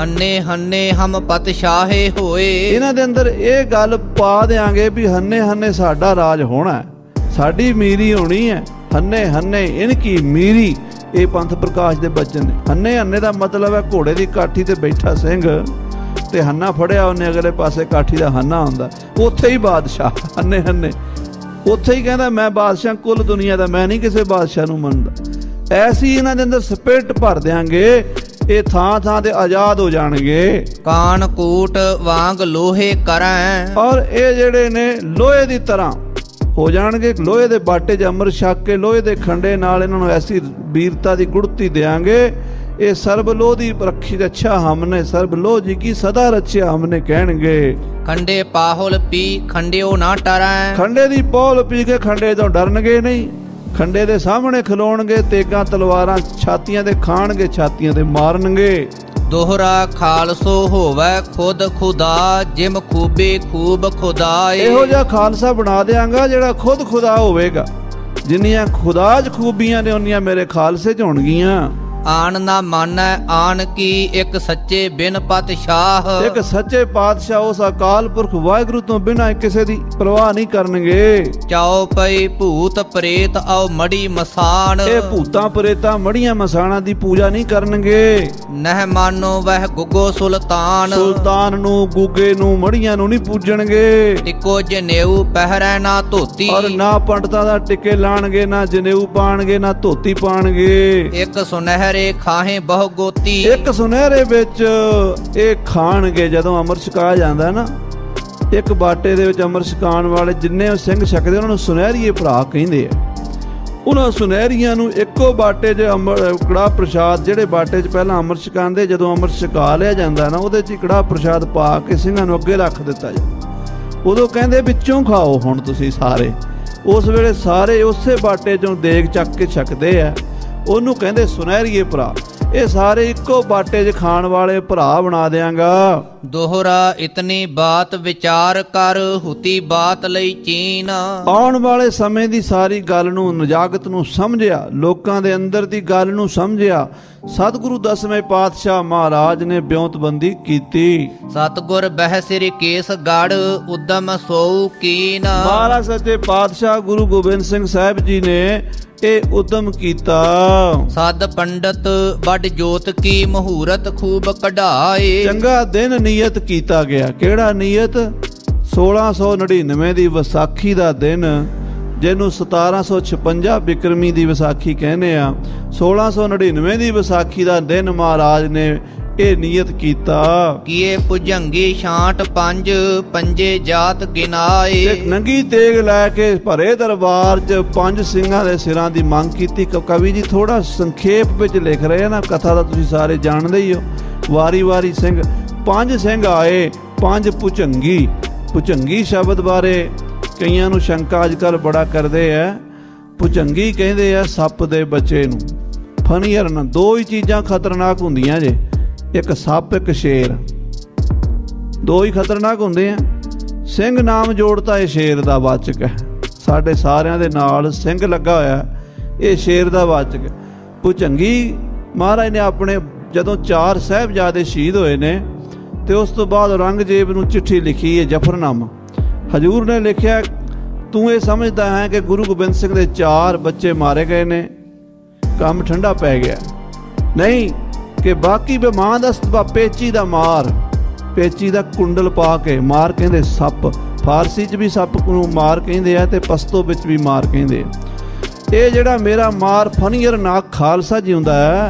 ਹੰਨੇ ਹਮ ਪਾਤਸ਼ਾਹੇ ਹੋਏ, ਇਹਨਾਂ ਦੇ ਅੰਦਰ ਇਹ ਗੱਲ ਪਾ ਦਿਆਂਗੇ ਵੀ ਹੰਨੇ ਸਾਡਾ ਰਾਜ ਹੋਣਾ, ਸਾਡੀ ਮੀਰੀ ਹੋਣੀ ਹੈ। ਹੰਨੇ ਇਨ ਕੀ ਮੀਰੀ, ਇਹ ਪੰਥ ਪ੍ਰਕਾਸ਼ ਦੇ ਬਚਨ ਨੇ। ਹੰਨੇ ਹੰਨੇ ਦਾ ਮਤਲਬ ਹੈ ਘੋੜੇ ਦੀ ਕਾਠੀ ਤੇ ਬੈਠਾ ਸਿੰਘ, ਤੇ ਹੰਨਾ ਫੜਿਆ ਉਹਨੇ ਅਗਲੇ ਪਾਸੇ ਕਾਠੀ ਦਾ ਹੰਨਾ ਹੁੰਦਾ, ਉੱਥੇ ਹੀ ਬਾਦਸ਼ਾਹ ਹੰਨੇ ਹੰਨੇ, ਉੱਥੇ ਹੀ ਕਹਿੰਦਾ ਮੈਂ ਬਾਦਸ਼ਾਹ ਕੁੱਲ ਦੁਨੀਆ ਦਾ, ਮੈਂ ਨਹੀਂ ਕਿਸੇ ਬਾਦਸ਼ਾਹ ਨੂੰ ਮੰਨਦਾ। ਐਸੀ ਇਹਨਾਂ ਦੇ ਅੰਦਰ ਸਪਿਰਿਟ ਭਰ ਦਿਆਂਗੇ, ਇਹ ਥਾਂ ਥਾਂ ਤੇ ਆਜ਼ਾਦ ਹੋ ਜਾਣਗੇ। ਕਾਨ ਕੂਟ ਵਾਂਗ ਲੋਹੇ ਕਰੈ, ਔਰ ਇਹ ਜਿਹੜੇ ਨੇ ਲੋਹੇ ਦੀ ਤਰ੍ਹਾਂ ਹੋ ਜਾਣਗੇ। ਲੋਹੇ ਦੇ ਬਾਟੇ 'ਚ ਅੰਮ੍ਰਿਤ ਛਕ ਕੇ ਲੋਹੇ ਦੇ ਖੰਡੇ ਨਾਲ ਇਹਨਾਂ ਨੂੰ ਐਸੀ ਵੀਰਤਾ ਦੀ ਗੁੜਤੀ ਦਿਆਂਗੇ, ਇਹ ਸਰਬ ਲੋਹ ਦੀ ਰੱਖੀ ਰੱਛਾ ਹਮਨੇ, ਸਰਬ ਲੋਹ ਜੀ ਕੀ ਸਦਾ ਰੱਛਿਆ ਹਮਨੇ ਕਹਿਣਗੇ। ਖੰਡੇ ਪਾਹੁਲ ਪੀ ਖੰਡਿਓ ਨਾ ਟਰੈ, ਖੰਡੇ ਦੀ ਪੌਲ ਪੀ ਕੇ ਖੰਡੇ ਤੋਂ ਡਰਨਗੇ ਨਹੀਂ, ਖੰਡੇ ਦੇ ਸਾਹਮਣੇ ਖਲੋਣਗੇ, ਤੇਗਾਂ ਤਲਵਾਰਾਂ ਛਾਤੀਆਂ ਤੇ ਖਾਣਗੇ, ਛਾਤੀਆਂ ਤੇ ਮਾਰਨਗੇ। ਦੋਹਰਾ ਖਾਲਸੋ ਹੋਵੇ ਖੁਦ ਖੁਦਾ, ਜਿਮ ਖੂਬੇ ਖੂਬ ਖੁਦਾਏ। ਇਹੋ ਜਿਹਾ ਖਾਲਸਾ ਬਣਾ ਦਿਆਂਗਾ ਜਿਹੜਾ ਖੁਦ ਖੁਦਾ ਹੋਵੇਗਾ। ਜਿੰਨੀਆਂ ਖੁਦਾ 'ਚ ਖੂਬੀਆਂ ਨੇ ਉਨੀਆਂ ਮੇਰੇ ਖਾਲਸੇ 'ਚ ਹੋਣਗੀਆਂ। ਆਣ ਨਾ ਮਾਨੈ ਆਣ ਕੀ, ਇੱਕ ਸੱਚੇ ਬਿਨ ਪਾਤਸ਼ਾਹ। ਇੱਕ ਸੱਚੇ ਪਾਤਸ਼ਾਹ ਉਸ ਅਕਾਲ ਪੁਰਖ ਵਾਹਿਗੁਰੂ ਤੋਂ ਬਿਨਾਂ ਕਿਸੇ ਦੀ ਪਰਵਾਹ ਨਹੀਂ ਕਰਨਗੇ। ਚਾਉ ਪਈ ਭੂਤ ਪ੍ਰੇਤ ਆਓ ਮੜੀ ਮਸਾਨ, ਇਹ ਭੂਤਾਂ ਪ੍ਰੇਤਾਂ ਮੜੀਆਂ ਮਸਾਣਾਂ ਦੀ ਪੂਜਾ ਨਹੀਂ ਕਰਨਗੇ। ਨਹਿ ਮਾਨੋ ਵਹਿ ਗੁੱਗੋ ਸੁਲਤਾਨ, ਸੁਲਤਾਨ ਨੂੰ ਗੁੱਗੇ ਨੂੰ ਮੜੀਆਂ ਨੂੰ ਨਹੀਂ ਪੂਜਣਗੇ। ਟਿਕੋ ਜਨੇਊ ਪਹਿਰੈ ਨਾ ਧੋਤੀ, ਔਰ ਨਾ ਪੰਡਤਾਂ ਦਾ ਟਿੱਕੇ ਲਾਣਗੇ, ਨਾ ਜਨੇਊ ਪਾਣਗੇ, ਨਾ ਧੋਤੀ ਪਾਣਗੇ। ਇੱਕ ਸੁਨਹਿਰੇ ਖਾਹੇ ਬਹੁ ਗੋਤੀ, ਇੱਕ ਸੁਨਹਿਰੇ ਵਿੱਚ ਇਹ ਖਾਣਗੇ। ਜਦੋਂ ਅੰਮ੍ਰਿਤ ਛਕਾਇਆ ਜਾਂਦਾ ਨਾ, ਇੱਕ ਬਾਟੇ ਦੇ ਵਿੱਚ ਅੰਮ੍ਰਿਤ ਛਕਾਉਣ ਵਾਲੇ ਜਿੰਨੇ ਸਿੰਘ ਛਕਦੇ ਉਹਨਾਂ ਨੂੰ ਸੁਨਹਿਰੀਏ ਭਰਾ ਕਹਿੰਦੇ ਆ। ਉਹਨਾਂ ਸੁਨਹਿਰੀਆਂ ਨੂੰ ਇੱਕੋ ਬਾਟੇ 'ਚ ਕੜਾਹ ਪ੍ਰਸ਼ਾਦ, ਜਿਹੜੇ ਬਾਟੇ 'ਚ ਪਹਿਲਾਂ ਅੰਮ੍ਰਿਤ ਛਕਾਉਂਦੇ, ਜਦੋਂ ਅੰਮ੍ਰਿਤ ਛਕਾ ਲਿਆ ਜਾਂਦਾ ਨਾ, ਉਹਦੇ 'ਚ ਕੜਾਹ ਪ੍ਰਸ਼ਾਦ ਪਾ ਕੇ ਸਿੰਘਾਂ ਨੂੰ ਅੱਗੇ ਰੱਖ ਦਿੱਤਾ ਜਾਂਦਾ। ਉਦੋਂ ਕਹਿੰਦੇ ਵਿੱਚੋਂ ਖਾਓ ਹੁਣ ਤੁਸੀਂ ਸਾਰੇ। ਉਸ ਵੇਲੇ ਸਾਰੇ ਉਸੇ ਬਾਟੇ 'ਚੋਂ ਦੇਗ ਚੱਕ ਕੇ ਛਕਦੇ ਆ, ਉਹਨੂੰ ਕਹਿੰਦੇ ਸੁਨਹਿਰੀਏ ਭਰਾ। ਇਹ ਸਾਰੇ ਇੱਕੋ ਬਾਟੇ 'ਚ ਖਾਣ ਵਾਲੇ ਭਰਾ ਬਣਾ ਦਿਆਂਗਾ। ਦੋਹਰਾ ਇਤਨੀ ਬਾਤ ਵਿਚਾਰ ਕਰ, ਹੁਤੀ ਬਾਤ ਲਈ ਚੀਨ। ਆਉਣ ਵਾਲੇ ਸਮੇਂ ਦੀ ਸਾਰੀ ਗੱਲ ਨੂੰ, ਨਜਾਕਤ ਨੂੰ ਸਮਝਿਆ, ਲੋਕਾਂ ਦੇ ਅੰਦਰ ਦੀ ਗੱਲ ਨੂੰ ਸਮਝਿਆ। ਸਤਿਗੁਰੂ 10ਵੇਂ ਪਾਤਸ਼ਾਹ ਮਹਾਰਾਜ ਨੇ ਬਿਉਂਤਬੰਦੀ ਕੀਤੀ। ਸਤਿਗੁਰ ਬਹਿ ਸਿਰ ਕੇਸ ਗੜ, ਉਦਮ ਸੋਊ ਕੀਨ। ਮਹਾਰਾਜ ਸੱਚੇ ਪਾਤਸ਼ਾਹ ਗੁਰੂ ਗੋਬਿੰਦ ਸਿੰਘ ਸਾਹਿਬ ਜੀ ਨੇ ਇਹ ਉਦਮ ਕੀਤਾ। ਸਦ ਪੰਡਤ ਵੱਡ ਜੋਤ ਕੀ, ਮਹੂਰਤ ਖੂਬ ਕਢਾਏ। ਚੰਗਾ ਦਿਨ ਨਿਯਤ ਕੀਤਾ ਗਿਆ। ਕਿਹੜਾ ਨਿਯਤ? 1699 ਦੀ ਵਿਸਾਖੀ ਦਾ ਦਿਨ, ਜਿਹਨੂੰ 1756 ਬਿਕਰਮੀ ਦੀ ਵਿਸਾਖੀ ਕਹਿੰਦੇ ਆ। 1699 ਦੀ ਵਿਸਾਖੀ ਦਾ ਦਿਨ ਮਹਾਰਾਜ ਨੇ ਇਹ ਨਿਯਤ ਕੀਤਾ। ਕੀਏ ਭੁਜੰਗੀ ਛਾਂਟ ਪੰਜ, ਪੰਜੇ ਜਾਤ ਗਿਨਾਏ। ਇੱਕ ਨੰਗੀ ਤੇਗ ਲੈ ਕੇ ਭਰੇ ਦਰਬਾਰ 'ਚ 5 ਸਿੰਘਾਂ ਦੇ ਸਿਰਾਂ ਦੀ ਮੰਗ ਕੀਤੀ। ਕਵੀ ਜੀ ਥੋੜਾ ਸੰਖੇਪ ਵਿੱਚ ਲਿਖ ਰਹੇ ਆ ਨਾ, ਕਥਾ ਦਾ ਤੁਸੀਂ ਸਾਰੇ ਜਾਣਦੇ ਹੀ ਹੋ। ਵਾਰੀ ਵਾਰੀ ਸਿੰਘ, 5 ਸਿੰਘ ਆਏ, 5 ਭੁਜੰਗੀ। ਭੁਜੰਗੀ ਸ਼ਬਦ ਬਾਰੇ ਕਈਆਂ ਨੂੰ ਸ਼ੰਕਾ ਅੱਜ ਕੱਲ੍ਹ ਬੜਾ ਕਰਦੇ ਆ। ਭੁਜੰਗੀ ਕਹਿੰਦੇ ਆ ਸੱਪ ਦੇ ਬੱਚੇ ਨੂੰ। ਫਨੀਅਰ ਨਾ, 2 ਹੀ ਚੀਜ਼ਾਂ ਖਤਰਨਾਕ ਹੁੰਦੀਆਂ ਜੇ, ਇੱਕ ਸੱਪ ਇੱਕ ਸ਼ੇਰ, 2 ਹੀ ਖਤਰਨਾਕ ਹੁੰਦੇ ਆ। ਸਿੰਘ ਨਾਮ ਜੋੜਤਾ, ਇਹ ਸ਼ੇਰ ਦਾ ਵਾਚਕ ਹੈ। ਸਾਡੇ ਸਾਰਿਆਂ ਦੇ ਨਾਲ ਸਿੰਘ ਲੱਗਾ ਹੋਇਆ, ਇਹ ਸ਼ੇਰ ਦਾ ਵਾਚਕ ਹੈ। ਭੁਜੰਗੀ ਮਹਾਰਾਜ ਨੇ ਆਪਣੇ ਜਦੋਂ 4 ਸਾਹਿਬਜ਼ਾਦੇ ਸ਼ਹੀਦ ਹੋਏ ਨੇ, ਤੇ ਉਸ ਤੋਂ ਬਾਅਦ ਔਰੰਗਜ਼ੇਬ ਨੂੰ ਚਿੱਠੀ ਲਿਖੀ ਹੈ, ਜਫਰਨਾਮਾ। ਹਜ਼ੂਰ ਨੇ ਲਿਖਿਆ, ਤੂੰ ਇਹ ਸਮਝਦਾ ਹੈ ਕਿ ਗੁਰੂ ਗੋਬਿੰਦ ਸਿੰਘ ਦੇ 4 ਬੱਚੇ ਮਾਰੇ ਗਏ ਨੇ, ਕੰਮ ਠੰਡਾ ਪੈ ਗਿਆ। ਨਹੀਂ, ਕਿ ਬਾਕੀ ਬਿਮਾਨ ਦਾ ਪੇਚੀ ਦਾ ਮਾਰ, ਪੇਚੀ ਦਾ ਕੁੰਡਲ ਪਾ ਕੇ ਮਾਰ ਕਹਿੰਦੇ ਸੱਪ। ਫਾਰਸੀ 'ਚ ਵੀ ਸੱਪ ਨੂੰ ਮਾਰ ਕਹਿੰਦੇ ਆ, ਤੇ ਪਸ਼ਤੋ ਵਿੱਚ ਵੀ ਮਾਰ ਕਹਿੰਦੇ ਆ। ਇਹ ਜਿਹੜਾ ਮੇਰਾ ਮਾਰ ਫਨੀਅਰ ਨਾ ਖਾਲਸਾ ਜਿਉਂਦਾ ਹੈ,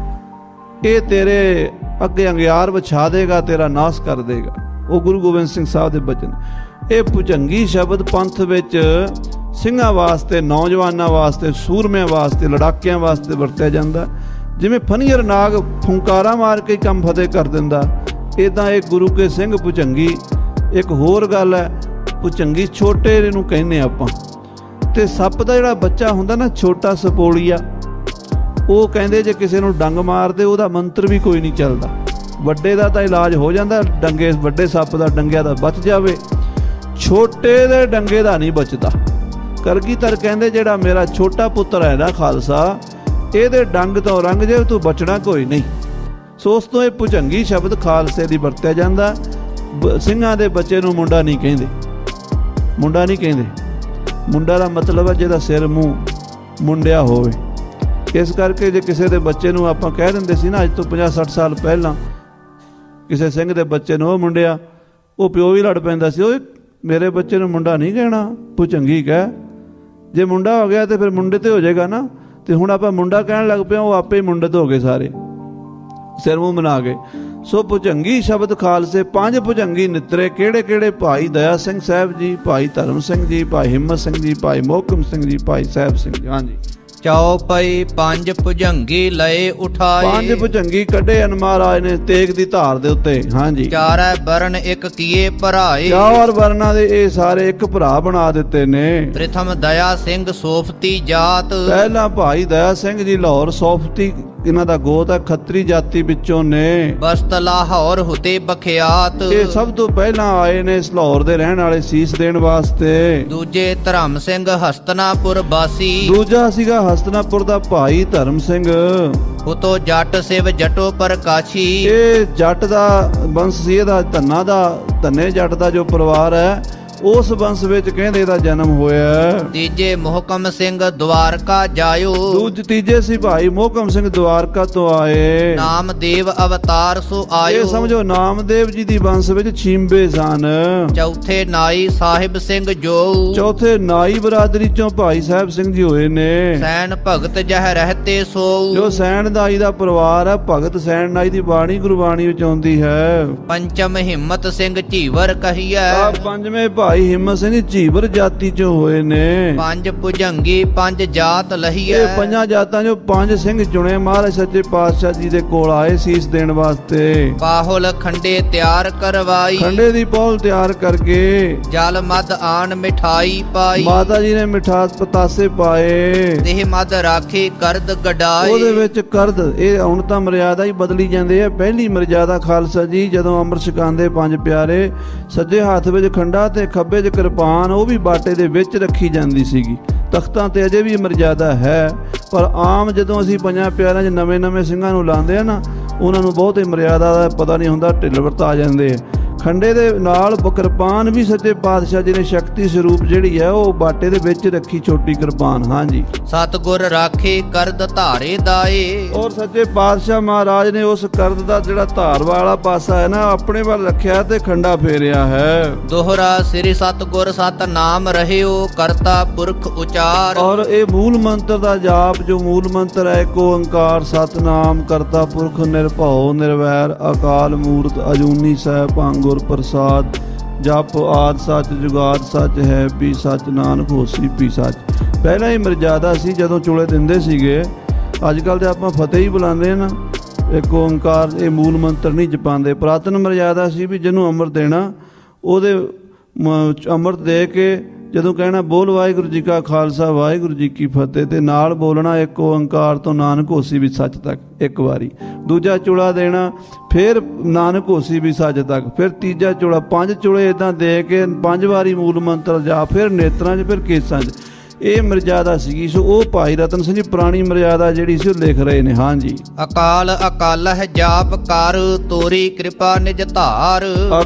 ਇਹ ਤੇਰੇ ਅੱਗੇ ਅੰਗਿਆਰ ਵਿਛਾ ਦੇਗਾ, ਤੇਰਾ ਨਾਸ ਕਰ ਦੇਗਾ। ਉਹ ਗੁਰੂ ਗੋਬਿੰਦ ਸਿੰਘ ਸਾਹਿਬ ਦੇ ਬਚਨ। ਇਹ ਭੁਜੰਗੀ ਸ਼ਬਦ ਪੰਥ ਵਿੱਚ ਸਿੰਘਾਂ ਵਾਸਤੇ, ਨੌਜਵਾਨਾਂ ਵਾਸਤੇ, ਸੂਰਮਿਆਂ ਵਾਸਤੇ, ਲੜਾਕਿਆਂ ਵਾਸਤੇ ਵਰਤਿਆ ਜਾਂਦਾ। ਜਿਵੇਂ ਫਨੀਅਰ ਨਾਗ ਫੁੰਕਾਰਾ ਮਾਰ ਕੇ ਕੰਮ ਫਤਿਹ ਕਰ ਦਿੰਦਾ, ਇੱਦਾਂ ਇਹ ਗੁਰੂ ਕੇ ਸਿੰਘ ਭੁਜੰਗੀ। ਇੱਕ ਹੋਰ ਗੱਲ ਹੈ, ਭੁਜੰਗੀ ਛੋਟੇ ਨੂੰ ਕਹਿੰਦੇ ਆਪਾਂ। ਤੇ ਸੱਪ ਦਾ ਜਿਹੜਾ ਬੱਚਾ ਹੁੰਦਾ ਨਾ, ਛੋਟਾ ਸਪੋਲੀਆ, ਉਹ ਕਹਿੰਦੇ ਜੇ ਕਿਸੇ ਨੂੰ ਡੰਗ ਮਾਰਦੇ ਉਹਦਾ ਮੰਤਰ ਵੀ ਕੋਈ ਨਹੀਂ ਚੱਲਦਾ। ਵੱਡੇ ਦਾ ਤਾਂ ਇਲਾਜ ਹੋ ਜਾਂਦਾ, ਡੰਗੇ ਵੱਡੇ ਸੱਪ ਦਾ ਡੰਗਿਆ ਦਾ ਬਚ ਜਾਵੇ, ਛੋਟੇ ਦੇ ਡੰਗੇ ਦਾ ਨਹੀਂ ਬਚਦਾ। ਕਲਗੀਧਰ ਕਹਿੰਦੇ ਜਿਹੜਾ ਮੇਰਾ ਛੋਟਾ ਪੁੱਤਰ ਹੈ ਨਾ ਖਾਲਸਾ, ਇਹਦੇ ਡੰਗ ਤੋਂ ਔਰੰਗਜ਼ੇਬ ਤੋਂ ਬਚਣਾ ਕੋਈ ਨਹੀਂ। ਸੋ ਉਸ ਤੋਂ ਇਹ ਭੁਜੰਗੀ ਸ਼ਬਦ ਖਾਲਸੇ ਦੀ ਵਰਤਿਆ ਜਾਂਦਾ। ਸਿੰਘਾਂ ਦੇ ਬੱਚੇ ਨੂੰ ਮੁੰਡਾ ਨਹੀਂ ਕਹਿੰਦੇ, ਮੁੰਡਾ ਨਹੀਂ ਕਹਿੰਦੇ। ਮੁੰਡਾ ਦਾ ਮਤਲਬ ਹੈ ਜਿਹਦਾ ਸਿਰ ਮੂੰਹ ਮੁੰਡਿਆ ਹੋਵੇ। ਇਸ ਕਰਕੇ ਜੇ ਕਿਸੇ ਦੇ ਬੱਚੇ ਨੂੰ ਆਪਾਂ ਕਹਿ ਦਿੰਦੇ ਸੀ ਨਾ ਅੱਜ ਤੋਂ 50-60 ਸਾਲ ਪਹਿਲਾਂ ਕਿਸੇ ਸਿੰਘ ਦੇ ਬੱਚੇ ਨੂੰ ਉਹ ਮੁੰਡਿਆ, ਉਹ ਪਿਓ ਵੀ ਲੜ ਪੈਂਦਾ ਸੀ, ਓਏ ਮੇਰੇ ਬੱਚੇ ਨੂੰ ਮੁੰਡਾ ਨਹੀਂ ਕਹਿਣਾ, ਭੁਜੰਗੀ ਕਹਿ। ਜੇ ਮੁੰਡਾ ਹੋ ਗਿਆ ਤੇ ਫਿਰ ਮੁੰਡੇ ਤੇ ਹੋ ਜਾਏਗਾ ਨਾ, ਤੇ ਹੁਣ ਆਪਾਂ ਮੁੰਡਾ ਕਹਿਣ ਲੱਗ ਪਿਆ, ਉਹ ਆਪੇ ਹੀ ਮੁੰਡੇ ਤੋਂ ਹੋ ਗਏ ਸਾਰੇ, ਸਿਰ ਮੂੰਹ ਬਣਾ ਗਏ। ਸੋ ਭੁਜੰਗੀ ਸ਼ਬਦ ਖਾਲਸੇ 5 ਭੁਜੰਗੀ ਨਿਤਰੇ ਕਿਹੜੇ ਕਿਹੜੇ? ਭਾਈ ਦਇਆ ਸਿੰਘ ਸਾਹਿਬ ਜੀ, ਭਾਈ ਧਰਮ ਸਿੰਘ ਜੀ, ਭਾਈ ਹਿੰਮਤ ਸਿੰਘ ਜੀ, ਭਾਈ ਮੋਹਕਮ ਸਿੰਘ ਜੀ, ਭਾਈ ਸਾਹਿਬ ਸਿੰਘ ਜੀ। ਹਾਂਜੀ, ਚੌਪਈ 5 ਭੁਜੰਗੀ ਲਏ ਉਠਾਏ, 5 ਭੁਜੰਗੀ ਕੱਢੇ ਹਨ ਮਹਾਰਾਜ ਨੇ ਤੇਗ ਦੀ ਧਾਰ ਦੇ ਉੱਤੇ। ਹਾਂਜੀ, ਚਾਰੈ ਬਰਨ ਇੱਕ ਕੀਏ ਭਰਾਏ, 4 ਵਰਨਾਂ ਦੇ ਇਹ ਸਾਰੇ ਇੱਕ ਭਰਾ ਬਣਾ ਦਿੱਤੇ ਨੇ। ਪ੍ਰਥਮ ਦਇਆ ਸਿੰਘ ਸੋਫਤੀ ਜਾਤ, ਪਹਿਲਾਂ ਭਾਈ ਦਇਆ ਸਿੰਘ ਜੀ ਲਾਹੌਰ ਸੋਫਤੀ ਇਹਨਾਂ ਦਾ ਗੋਤ ਹੈ, ਖੱਤਰੀ ਜਾਤੀ ਵਿੱਚੋਂ ਨੇ। ਬਸਤ ਲਾਹੌਰ ਹੁਤੇ ਬਖਿਆਤ, ਇਹ ਸਭ ਤੋਂ ਪਹਿਲਾਂ ਆਏ ਨੇ ਇਸ ਲਾਹੌਰ ਦੇ ਰਹਿਣ ਵਾਲੇ ਸੀਸ ਦੇਣ ਵਾਸਤੇ। ਦੂਜੇ ਧਰਮ ਸਿੰਘ ਹਸਤਨਾਪੁਰ ਬਾਸੀ, ਦੂਜਾ ਸੀਗਾ ਹਸਤਨਾਪੁਰ ਦਾ ਭਾਈ ਧਰਮ ਸਿੰਘ। ਉਤੋਂ ਜੱਟ ਸਿਵ ਜਟੋ ਪ੍ਰਕਾਸ਼ੀ, ਇਹ ਜੱਟ ਦਾ ਵੰਸ਼ ਸੀ, ਇਹਦਾ ਧੰਨਾ ਦਾ, ਧੰਨੇ ਜੱਟ ਦਾ ਜੋ ਪਰਿਵਾਰ ਹੈ ਉਸ ਵੰਸ਼ ਵਿੱਚ ਕਹਿੰਦੇ ਇਹਦਾ ਜਨਮ ਹੋਇਆ। ਤੀਜੇ ਮੋਹਕਮ ਸਿੰਘ ਦਵਾਰਕਾ ਜਾਇਓ, ਤੀਜੇ ਸੀ ਭਾਈ ਮੋਹਕਮ ਸਿੰਘ ਦਵਾਰਕਾ ਤੋਂ ਆਏ। ਨਾਮਦੇਵ ਅਵਤਾਰ ਸੋ ਆਇਓ, ਇਹ ਸਮਝੋ ਨਾਮਦੇਵ ਜੀ ਦੀ ਵੰਸ਼ ਵਿੱਚ ਛੀਂਬੇ ਸਨ। ਚੌਥੇ ਨਾਈ ਸਾਹਿਬ ਸਿੰਘ ਜੋ, ਚੌਥੇ ਨਾਈ ਬਰਾਦਰੀ ਚੋਂ ਭਾਈ ਸਾਹਿਬ ਸਿੰਘ ਜੀ ਹੋਏ ਨੇ। ਸੈਨ ਭਗਤ ਜਹ ਰਹਤੇ ਸੋ, ਜੋ ਸੈਨ ਨਾਈ ਦਾ ਪਰਿਵਾਰ ਹੈ, ਭਗਤ ਸੈਨ ਨਾਈ ਦੀ ਬਾਣੀ ਗੁਰਬਾਣੀ ਵਿੱਚ ਆਉਂਦੀ ਹੈ। ਪੰਚਮ ਹਿੰਮਤ ਸਿੰਘ ਝੀਵਰ ਕਹੀਐ, ਪੰਜਵੇਂ ਭਾਈ ਹਿੰਮਤ ਸਿੰਘ ਝੀਵਰ ਜਾਤੀ ਚੋਂ ਹੋਏ ਨੇ। 5 ਭੁਜੰਗੀ 5 ਜਾਤ ਲਹੀਐ, ਇਹ 5 ਜਾਤਾਂ ਚੋਂ 5 ਸਿੰਘ ਚੁਣੇ ਮਹਾਰਾਜ ਸੱਚੇ ਪਾਤਸ਼ਾਹ ਜੀ ਦੇ ਕੋਲ ਆਏ ਸੀਸ ਦੇਣ ਵਾਸਤੇ। ਪਾਹੁਲ ਖੰਡੇ ਤਿਆਰ ਕਰਵਾਈ, ਖੰਡੇ ਦੀ ਪੌਲ ਤਿਆਰ ਕਰਕੇ ਜਲ ਮਦ ਆਣ ਮਿਠਾਈ ਪਾਈ, ਮਾਤਾ ਜੀ ਨੇ ਮਿਠਾਸ ਪਤਾਸੇ ਪਾਏ। ਤੇ ਮਦ ਰਾਖੀ ਕਰਦ ਗਡਾਈ, ਉਹਦੇ ਵਿੱਚ ਕਰਦ, ਇਹ ਹੁਣ ਤਾਂ ਮਰਿਆਦਾ ਹੀ ਬਦਲੀ ਜਾਂਦੇ ਆ। ਪਹਿਲੀ ਮਰਿਆਦਾ ਖਾਲਸਾ ਜੀ ਜਦੋਂ ਅੰਮ੍ਰਿਤ ਛਕਾਉਂਦੇ 5 ਪਿਆਰੇ, ਸੱਜੇ ਹੱਥ ਵਿੱਚ ਖੰਡਾ ਤੇ ਖੱਬੇ 'ਚ ਕਿਰਪਾਨ, ਉਹ ਵੀ ਬਾਟੇ ਦੇ ਵਿੱਚ ਰੱਖੀ ਜਾਂਦੀ ਸੀਗੀ। ਤਖਤਾਂ ਤੇ ਅਜੇ ਵੀ ਮਰਜ਼ਾਦਾ ਹੈ, ਪਰ ਆਮ ਜਦੋਂ ਅਸੀਂ 5 ਪਿਆਰਿਆਂ 'ਚ ਨਵੇਂ ਸਿੰਘਾਂ ਨੂੰ ਲਾਉਂਦੇ ਆ ਨਾ, ਉਹਨਾਂ ਨੂੰ ਬਹੁਤ ਹੀ ਮਰਿਆਦਾ ਦਾ ਪਤਾ ਨਹੀਂ ਹੁੰਦਾ, ਢਿੱਲ ਵਰਤਾ ਜਾਂਦੇ ਆ। ਖੰਡੇ ਦੇ ਨਾਲ ਕਿਰਪਾਨ ਵੀ ਸੱਚੇ ਪਾਤਸ਼ਾਹ ਜੀ ਨੇ ਸ਼ਕਤੀ ਸਰੂਪ ਜਿਹੜੀ ਹੈ ਉਹ ਬਾਟੇ ਦੇ ਵਿੱਚ ਰੱਖੀ, ਛੋਟੀ ਕਿਰਪਾਨ। ਹਾਂਜੀ, ਸਤਿਗੁਰ ਰਾਖੇ ਕਰਦ ਧਾਰੇ ਦਾਏ, ਔਰ ਸੱਚੇ ਪਾਤਸ਼ਾਹ ਮਹਾਰਾਜ ਨੇ ਉਸ ਕਰਦ ਦਾ ਜਿਹੜਾ ਧਾਰ ਵਾਲਾ ਪਾਸਾ ਹੈ ਨਾ ਆਪਣੇ ਵੱਲ ਰੱਖਿਆ ਤੇ ਖੰਡਾ ਫੇਰਿਆ ਹੈ। ਦੋਹਰਾ ਸ੍ਰੀ ਸਤਿਗੁਰ ਸਤ ਨਾਮ ਰਹਿਓ ਕਰਤਾ ਪੁਰਖ ਉਚਾਰ, ਔਰ ਇਹ ਮੂਲ ਮੰਤਰ ਦਾ ਜਾਪ, ਜੋ ਮੂਲ ਮੰਤਰ ਹੈ ਏਕ ਓੰਕਾਰ ਸਤਨਾਮ ਕਰਤਾ ਪੁਰਖ ਨਿਰਭਉ ਨਿਰਵੈਰ ਅਕਾਲ ਮੂਰਤ ਅਜੂਨੀ ਸੈਭੰ ਗੁਰ ਪ੍ਰਸਾਦ ਜਪ ਆਦ ਸੱਚ ਜੁਗਾਦ ਸੱਚ ਹੈ ਪੀ ਸੱਚ ਨਾਨਕ ਹੋਸੀ ਪੀ ਸੱਚ। ਪਹਿਲਾਂ ਹੀ ਮਰਜ਼ਾਦਾ ਸੀ ਜਦੋਂ ਚੋਲੇ ਦਿੰਦੇ ਸੀਗੇ, ਅੱਜ ਕੱਲ੍ਹ ਤੇ ਆਪਾਂ ਫਤਿਹ ਹੀ ਬੁਲਾਉਂਦੇ ਨਾ, ਏਕ ਓੰਕਾਰ ਇਹ ਮੂਲ ਮੰਤਰ ਨਹੀਂ ਜਪਾਉਂਦੇ। ਪੁਰਾਤਨ ਮਰਜ਼ਾਦਾ ਸੀ ਵੀ ਜਿਹਨੂੰ ਅੰਮ੍ਰਿਤ ਦੇਣਾ ਉਹਦੇ ਅੰਮ੍ਰਿਤ ਦੇ ਕੇ ਜਦੋਂ ਕਹਿਣਾ ਬੋਲ ਵਾਹਿਗੁਰੂ ਜੀ ਕਾ ਖਾਲਸਾ ਵਾਹਿਗੁਰੂ ਜੀ ਕੀ ਫਤਿਹ, ਤੇ ਨਾਲ ਬੋਲਣਾ ਏਕ ਓੰਕਾਰ ਤੋਂ ਨਾਨਕ ਹੋਸੀ ਵੀ ਸੱਚ ਤੱਕ ਇੱਕ ਵਾਰੀ। ਦੂਜਾ ਚੋਲਾ ਦੇਣਾ, ਫਿਰ ਨਾਨਕ ਹੋਸੀ ਵੀ ਸੱਚ ਤੱਕ, ਫਿਰ ਤੀਜਾ ਚੋਲਾ, 5 ਚੋਲੇ ਇੱਦਾਂ ਦੇ ਕੇ 5 ਵਾਰੀ ਮੂਲ ਮੰਤਰ ਜਾ, ਫਿਰ ਨੇਤਰਾਂ 'ਚ, ਫਿਰ ਕੇਸਾਂ 'ਚ। ਇਹ ਮਰਜ਼ਾਦਾ ਸੀਗੀ। ਸੋ ਉਹ ਭਾਈ ਰਤਨ ਸਿੰਘ ਜੀ ਪੁਰਾਣੀ ਮਰਜ਼ਾਦਾ ਜਿਹੜੀ ਸੀ ਉਹ ਲਿਖ ਰਹੇ ਨੇ। ਹਾਂਜੀ, ਅਕਾਲ ਅਕਾਲਹਿ ਜਾਪ ਕਰ ਤੋਰੀ ਕਿਰਪਾ ਨਿਜ ਧਾਰ,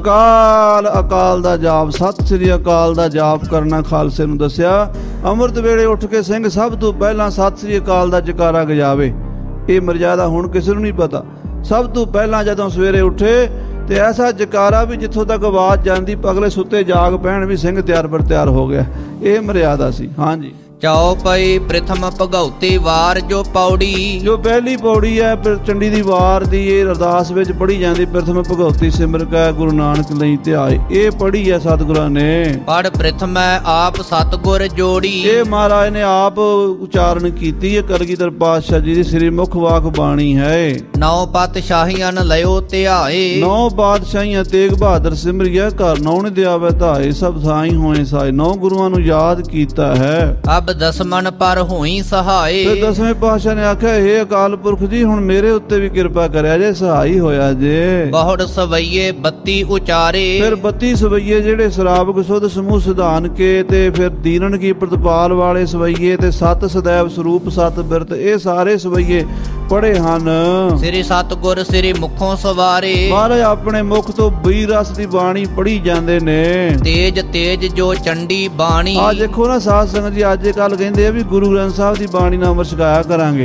ਅਕਾਲ ਅਕਾਲ ਦਾ ਜਾਪ, ਸਤਿ ਸ੍ਰੀ ਅਕਾਲ ਦਾ ਜਾਪ ਕਰਨਾ ਖਾਲਸੇ ਨੂੰ ਦੱਸਿਆ। ਅੰਮ੍ਰਿਤ ਵੇਲੇ ਉੱਠ ਕੇ ਸਿੰਘ ਸਭ ਤੋਂ ਪਹਿਲਾਂ ਸਤਿ ਸ੍ਰੀ ਅਕਾਲ ਦਾ ਜਕਾਰਾ ਗਜਾਵੇ। ਇਹ ਮਰਜ਼ਾਦਾ ਹੁਣ ਕਿਸੇ ਨੂੰ ਨਹੀਂ ਪਤਾ। ਸਭ ਤੋਂ ਪਹਿਲਾਂ ਜਦੋਂ ਸਵੇਰੇ ਉੱਠੇ ਤੇ ਐਸਾ ਜਕਾਰਾ ਵੀ ਜਿੱਥੋਂ ਤੱਕ ਆਵਾਜ਼ ਜਾਂਦੀ ਅਗਲੇ ਸੁੱਤੇ ਜਾਗ ਪੈਣ ਵੀ ਸਿੰਘ ਤਿਆਰ ਬਰ ਤਿਆਰ ਹੋ ਗਿਆ। ਇਹ ਮਰਿਆਦਾ ਸੀ। ਹਾਂਜੀ, ਚੌਪਈ ਪ੍ਰਥਮ ਭਗਉਤੀ ਵਾਰ ਜੋ ਪੌੜੀ, ਜੋ ਪਹਿਲੀ ਪੌੜੀ ਹੈ ਚੰਡੀ ਦੀ ਵਾਰ ਦੀ, ਇਹ ਅਰਦਾਸ ਵਿੱਚ ਪੜ੍ਹੀ ਜਾਂਦੀ। ਪ੍ਰਥਮ ਭਗਉਤੀ ਸਿਮਰ ਕੈ ਗੁਰੂ ਨਾਨਕ ਲਈ ਧਿਆਏ, ਇਹ ਪੜ੍ਹੀ ਹੈ ਸਤਿਗੁਰਾਂ ਨੇ। ਪੜ੍ਹ ਪ੍ਰਥਮੈ ਆਪ ਸਤਿਗੁਰ ਜੋੜੀ, ਇਹ ਮਹਾਰਾਜ ਨੇ ਆਪ ਉਚਾਰਨ ਕੀਤੀ ਹੈ। ਕਲਗੀਧਰ ਪਾਤਸ਼ਾਹ ਜੀ ਦੀ ਸ੍ਰੀ ਮੁਖ ਵਾਕ ਬਾਣੀ ਹੈ। 9 ਪਾਤਸ਼ਾਹੀਆਂ ਲਿਓ ਧਿਆਏ, 9 ਪਾਤਸ਼ਾਹੀਆਂ ਤੇਗ ਬਹਾਦਰ ਸਿਮਰਿਆ ਘਰ ਨੌਣ ਦਿਆਵੇ ਧਾਏ, ਸਭ ਥਾਈ ਹੋਏ ਸਾਏ। 9 ਗੁਰੂਆਂ ਨੂੰ ਯਾਦ ਕੀਤਾ ਹੈ। ਅਬ ਦਸਮਨ ਪਰ ਹੋਈ ਸਹਾਏ, ਤੇ 10ਵੇਂ ਪਾਤਸ਼ਾਹ ਨੇ ਆਖਿਆ ਹੇ ਅਕਾਲ ਪੁਰਖ ਜੀ ਹੁਣ ਮੇਰੇ ਉੱਤੇ ਵੀ ਕਿਰਪਾ ਕਰਿਆ ਜੇ, ਸਹਾਈ ਹੋਇਆ ਜੇ। ਬਹੁੜ ਸਵਈਏ 32 ਉਚਾਰੇ, ਫਿਰ 32 ਸਵਈਏ ਜਿਹੜੇ ਸ਼ਰਾਬਕ ਸੁਧ ਸਮੂਹ ਸਿਧਾਨ ਕੇ, ਤੇ ਫਿਰ ਦੀਨਨ ਕੀ ਪ੍ਰਤਪਾਲ ਵਾਲੇ ਸਵਈਏ, ਤੇ 7 ਸदैव ਸਰੂਪ 7 ਬਿਰਤ, ਇਹ ਸਾਰੇ ਸਵਈਏ ਪੜ੍ਹੇ ਹਨ। ਸ੍ਰੀ ਸਤਿਗੁਰ ਸ੍ਰੀ ਮੁਖੋਂ ਸਵਾਰੇ, ਮਹਾਰਾਜ ਆਪਣੇ ਮੁਖ ਤੋਂ 20 ਰਸ ਦੀ ਬਾਣੀ ਪੜ੍ਹੀ ਜਾਂਦੇ ਨੇ। ਤੇਜ ਤੇਜ ਜੋ ਚੰਡੀ ਬਾਣੀ, ਆ ਦੇਖੋ ਨਾ ਸਾਧ ਸੰਗਤ ਜੀ, ਅੱਜ ਕੱਲ ਕਹਿੰਦੇ ਆ ਵੀ ਗੁਰੂ ਗ੍ਰੰਥ ਸਾਹਿਬ ਦੀ ਬਾਣੀ ਨਾਲ ਅਮਰ ਛਕਾਇਆ ਕਰਾਂਗੇ।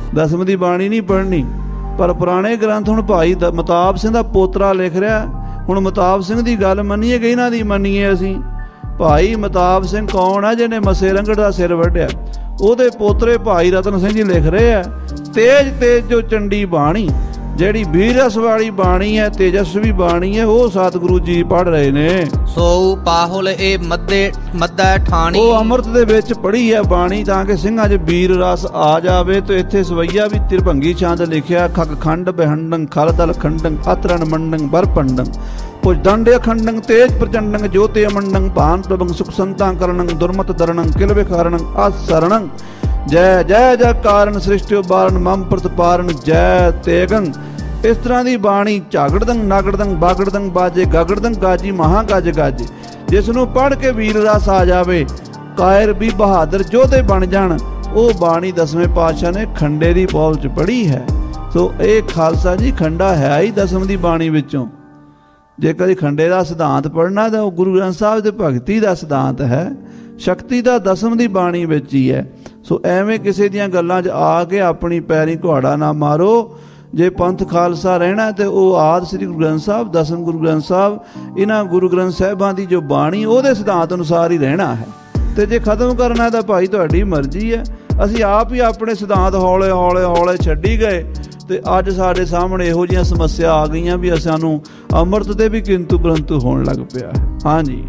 ਦਸਮ ਦੀ ਬਾਣੀ ਨਹੀਂ ਪੜ੍ਹਨੀ। ਪਰ ਪੁਰਾਣੇ ਗ੍ਰੰਥ ਹੁਣ ਭਾਈ ਮਤਾਬ ਸਿੰਘ ਦਾ ਪੋਤਰਾ ਲਿਖ ਰਿਹਾ। ਹੁਣ ਮਤਾਬ ਸਿੰਘ ਦੀ ਗੱਲ ਮੰਨੀਏ ਕਿ ਇਹਨਾਂ ਦੀ ਮੰਨੀਏ ਅਸੀਂ? ਭਾਈ ਮਤਾਬ ਸਿੰਘ ਕੌਣ ਹੈ? ਜਿਹਨੇ ਮੱਸੇ ਰੰਗੜ ਦਾ ਸਿਰ ਵੱਢਿਆ। ਉਹਦੇ ਪੋਤਰੇ ਭਾਈ ਰਤਨ ਸਿੰਘ ਜੀ ਲਿਖ ਰਹੇ ਆ, ਤੇਜ ਤੇਜ ਜੋ ਚੰਡੀ ਬਾਣੀ, ਜਿਹੜੀ ਵੀਰਸ ਵਾਲੀ ਬਾਣੀ ਹੈ, ਤੇਜਸਵੀ ਬਾਣੀ ਹੈ, ਉਹ ਸਤਿਗੁਰੂ ਜੀ ਪੜ੍ਹ ਰਹੇ ਨੇ। ਸੋ ਪਾਹੁਲ ਇਹ ਮੱਦਾ ਠਾਣੀ, ਉਹ ਅੰਮ੍ਰਿਤ ਦੇ ਵਿੱਚ ਪੜ੍ਹੀ ਹੈ ਬਾਣੀ ਤਾਂ ਕਿ ਸਿੰਘਾਂ 'ਚ ਵੀਰ ਰਸ ਆ ਜਾਵੇ। ਤੇ ਇੱਥੇ ਸਵਈਆ ਵੀ ਤਿਰਭੰਗੀ ਛੰਦ ਲਿਖਿਆ, ਖਗ ਖੰਡ ਬਹਿੰਡੰ ਖਲਦਲ ਖੰਡੰ ਅਤਰਨ ਮੰਡੰ ਬਰਪੰਡੰ ਪੁਜਦੰਡ ਅਖੰਡੰ ਤੇਜ ਪ੍ਰਚੰਡੰ ਜੋਤੇ ਅਮੰਡੰ ਭਾਨ ਪ੍ਰਭੰ ਸੁਖ ਸੰਤਾਂ ਕਰਣੰ ਦੁਰਮਤ ਦਰਣੰ ਕਿਲ ਵਿਖਾਰਣੰ ਆਸਰਣੰ ਜੈ ਜੈ ਜੈ ਕਾਰਨ ਸ੍ਰਿਸ਼ਟਿ ਉਬਾਰਨ ਮਮ ਪ੍ਰਤਪਾਰਨ ਜੈ ਤੇਗੰ। ਇਸ ਤਰ੍ਹਾਂ ਦੀ ਬਾਣੀ ਝਾਗੜਦੰ ਨਾਗੜਦੰ ਬਾਗੜਦੰ ਬਾਜੇ ਗਾਗੜਦੰ ਗਾਜੀ ਮਹਾਂ ਗੱਜ ਗੱਜ, ਜਿਸ ਨੂੰ ਪੜ੍ਹ ਕੇ ਵੀਰ ਰਸ ਆ ਜਾਵੇ, ਕਾਇਰ ਵੀ ਬਹਾਦਰ ਯੋਧੇ ਬਣ ਜਾਣ। ਉਹ ਬਾਣੀ ਦਸਵੇਂ ਪਾਤਸ਼ਾਹ ਨੇ ਖੰਡੇ ਦੀ ਪੌਲ 'ਚ ਪੜ੍ਹੀ ਹੈ। ਸੋ ਇਹ ਖਾਲਸਾ ਜੀ ਖੰਡਾ ਹੈ ਹੀ ਦਸਮ ਦੀ ਬਾਣੀ ਵਿੱਚੋਂ। ਜੇ ਕਦੀ ਖੰਡੇ ਦਾ ਸਿਧਾਂਤ ਪੜ੍ਹਨਾ ਤਾਂ ਉਹ ਗੁਰੂ ਗ੍ਰੰਥ ਸਾਹਿਬ ਦੇ ਭਗਤੀ ਦਾ ਸਿਧਾਂਤ ਹੈ, ਸ਼ਕਤੀ ਦਾ ਦਸਮ ਦੀ ਬਾਣੀ ਵਿੱਚ ਹੀ ਹੈ। ਸੋ ਐਵੇਂ ਕਿਸੇ ਦੀਆਂ ਗੱਲਾਂ 'ਚ ਆ ਕੇ ਆਪਣੀ ਪੈਰੀਂ ਘੁਆੜਾ ਨਾ ਮਾਰੋ। ਜੇ ਪੰਥ ਖਾਲਸਾ ਰਹਿਣਾ ਤੇ ਉਹ ਆਦਿ ਸ੍ਰੀ ਗੁਰੂ ਗ੍ਰੰਥ ਸਾਹਿਬ, ਦਸਮ ਗੁਰੂ ਗ੍ਰੰਥ ਸਾਹਿਬ, ਇਹਨਾਂ ਗੁਰੂ ਗ੍ਰੰਥ ਸਾਹਿਬਾਂ ਦੀ ਜੋ ਬਾਣੀ ਉਹਦੇ ਸਿਧਾਂਤ ਅਨੁਸਾਰ ਹੀ ਰਹਿਣਾ ਹੈ। ਤੇ ਜੇ ਖਤਮ ਕਰਨਾ ਤਾਂ ਭਾਈ ਤੁਹਾਡੀ ਮਰਜ਼ੀ ਹੈ। ਅਸੀਂ ਆਪ ਹੀ ਆਪਣੇ ਸਿਧਾਂਤ ਹੌਲੇ ਹੌਲੇ ਹੌਲੇ ਛੱਡੀ ਗਏ ਤੇ ਅੱਜ ਸਾਡੇ ਸਾਹਮਣੇ ਇਹੋ ਜਿਹੀਆਂ ਸਮੱਸਿਆ ਆ ਗਈਆਂ ਵੀ ਸਾਨੂੰ ਅੰਮ੍ਰਿਤ ਤੇ ਵੀ ਕਿੰਤੂ ਪਰੰਤੂ ਹੋਣ ਲੱਗ ਪਿਆ। ਹਾਂਜੀ,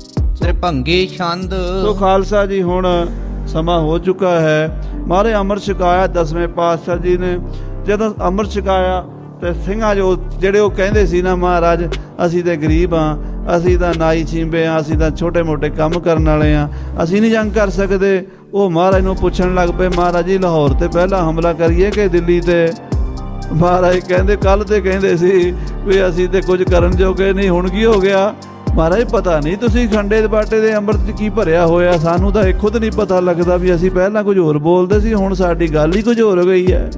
ਤ੍ਰਿਭੰਗੀ ਛੰਦ। ਸੋ ਖਾਲਸਾ ਜੀ ਹੁਣ ਸਮਾਂ ਹੋ ਚੁੱਕਾ ਹੈ। ਮਹਾਰਾਜ ਅੰਮ੍ਰਿਤ ਛਕਾਇਆ ਦਸਵੇਂ ਪਾਤਸ਼ਾਹ ਜੀ ਨੇ। ਜਦੋਂ ਅੰਮ੍ਰਿਤ ਛਕਾਇਆ ਤੇ ਸਿੰਘਾਂ ਜਿਹੜੇ ਉਹ ਕਹਿੰਦੇ ਸੀ ਨਾ, ਮਹਾਰਾਜ ਅਸੀਂ ਤੇ ਗਰੀਬ ਹਾਂ, ਅਸੀਂ ਤਾਂ ਨਾਈ ਛੀਂਬੇ ਹਾਂ, ਅਸੀਂ ਤਾਂ ਛੋਟੇ ਮੋਟੇ ਕੰਮ ਕਰਨ ਵਾਲੇ ਹਾਂ, ਅਸੀਂ ਨਹੀਂ ਜੰਗ ਕਰ ਸਕਦੇ। ਉਹ ਮਹਾਰਾਜ ਨੂੰ ਪੁੱਛਣ ਲੱਗ ਪਏ, ਮਹਾਰਾਜ ਜੀ ਲਾਹੌਰ ਤੇ ਪਹਿਲਾਂ ਹਮਲਾ ਕਰੀਏ ਕਿ ਦਿੱਲੀ ਤੇ? ਮਹਾਰਾਜ ਕਹਿੰਦੇ ਕੱਲ੍ਹ ਤੇ ਕਹਿੰਦੇ ਸੀ ਵੀ ਅਸੀਂ ਤੇ ਕੁਝ ਕਰਨ ਜੋਗੇ ਨਹੀਂ, ਹੁਣ ਕੀ ਹੋ ਗਿਆ? ਮਹਾਰਾਜ ਪਤਾ ਨਹੀਂ ਤੁਸੀਂ ਖੰਡੇ ਦੇ ਬਾਟੇ ਦੇ ਅੰਮ੍ਰਿਤ 'ਚ ਕੀ ਭਰਿਆ ਹੋਇਆ, ਸਾਨੂੰ ਤਾਂ ਇਹ ਖੁਦ ਨਹੀਂ ਪਤਾ ਲੱਗਦਾ ਵੀ ਅਸੀਂ ਪਹਿਲਾਂ ਕੁਝ ਹੋਰ ਬੋਲਦੇ ਸੀ, ਹੁਣ ਸਾਡੀ ਗੱਲ ਹੀ ਕੁਝ ਹੋਰ ਹੋ ਗਈ ਹੈ।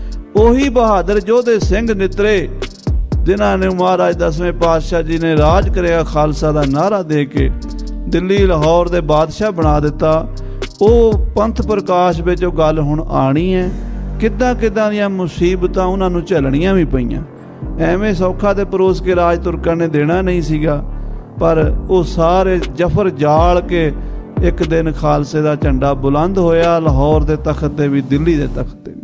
ਉਹੀ ਬਹਾਦਰ ਯੋਧੇ ਸਿੰਘ ਨਿਤਰੇ ਜਿਨ੍ਹਾਂ ਨੇ ਮਹਾਰਾਜ ਦਸਵੇਂ ਪਾਤਸ਼ਾਹ ਜੀ ਨੇ ਰਾਜ ਕਰਿਆ ਖਾਲਸਾ ਦਾ ਨਾਅਰਾ ਦੇ ਕੇ ਦਿੱਲੀ ਲਾਹੌਰ ਦੇ ਬਾਦਸ਼ਾਹ ਬਣਾ ਦਿੱਤਾ, ਉਹ ਪੰਥ ਪ੍ਰਕਾਸ਼ ਵਿੱਚ ਉਹ ਗੱਲ ਹੁਣ ਆਣੀ ਹੈ। ਕਿੱਦਾਂ ਕਿੱਦਾਂ ਦੀਆਂ ਮੁਸੀਬਤਾਂ ਉਹਨਾਂ ਨੂੰ ਝੱਲਣੀਆਂ ਵੀ ਪਈਆਂ। ਐਵੇਂ ਸੌਖਾ ਤੇ ਪਰੋਸ ਕੇ ਰਾਜ ਤੁਰਕਾਂ ਨੇ ਦੇਣਾ ਨਹੀਂ ਸੀਗਾ, ਪਰ ਉਹ ਸਾਰੇ ਜਫਰ ਜਾਲ ਕੇ ਇੱਕ ਦਿਨ ਖਾਲਸੇ ਦਾ ਝੰਡਾ ਬੁਲੰਦ ਹੋਇਆ, ਲਾਹੌਰ ਦੇ ਤਖਤ ਤੇ ਵੀ, ਦਿੱਲੀ ਦੇ ਤਖਤ ਤੇ।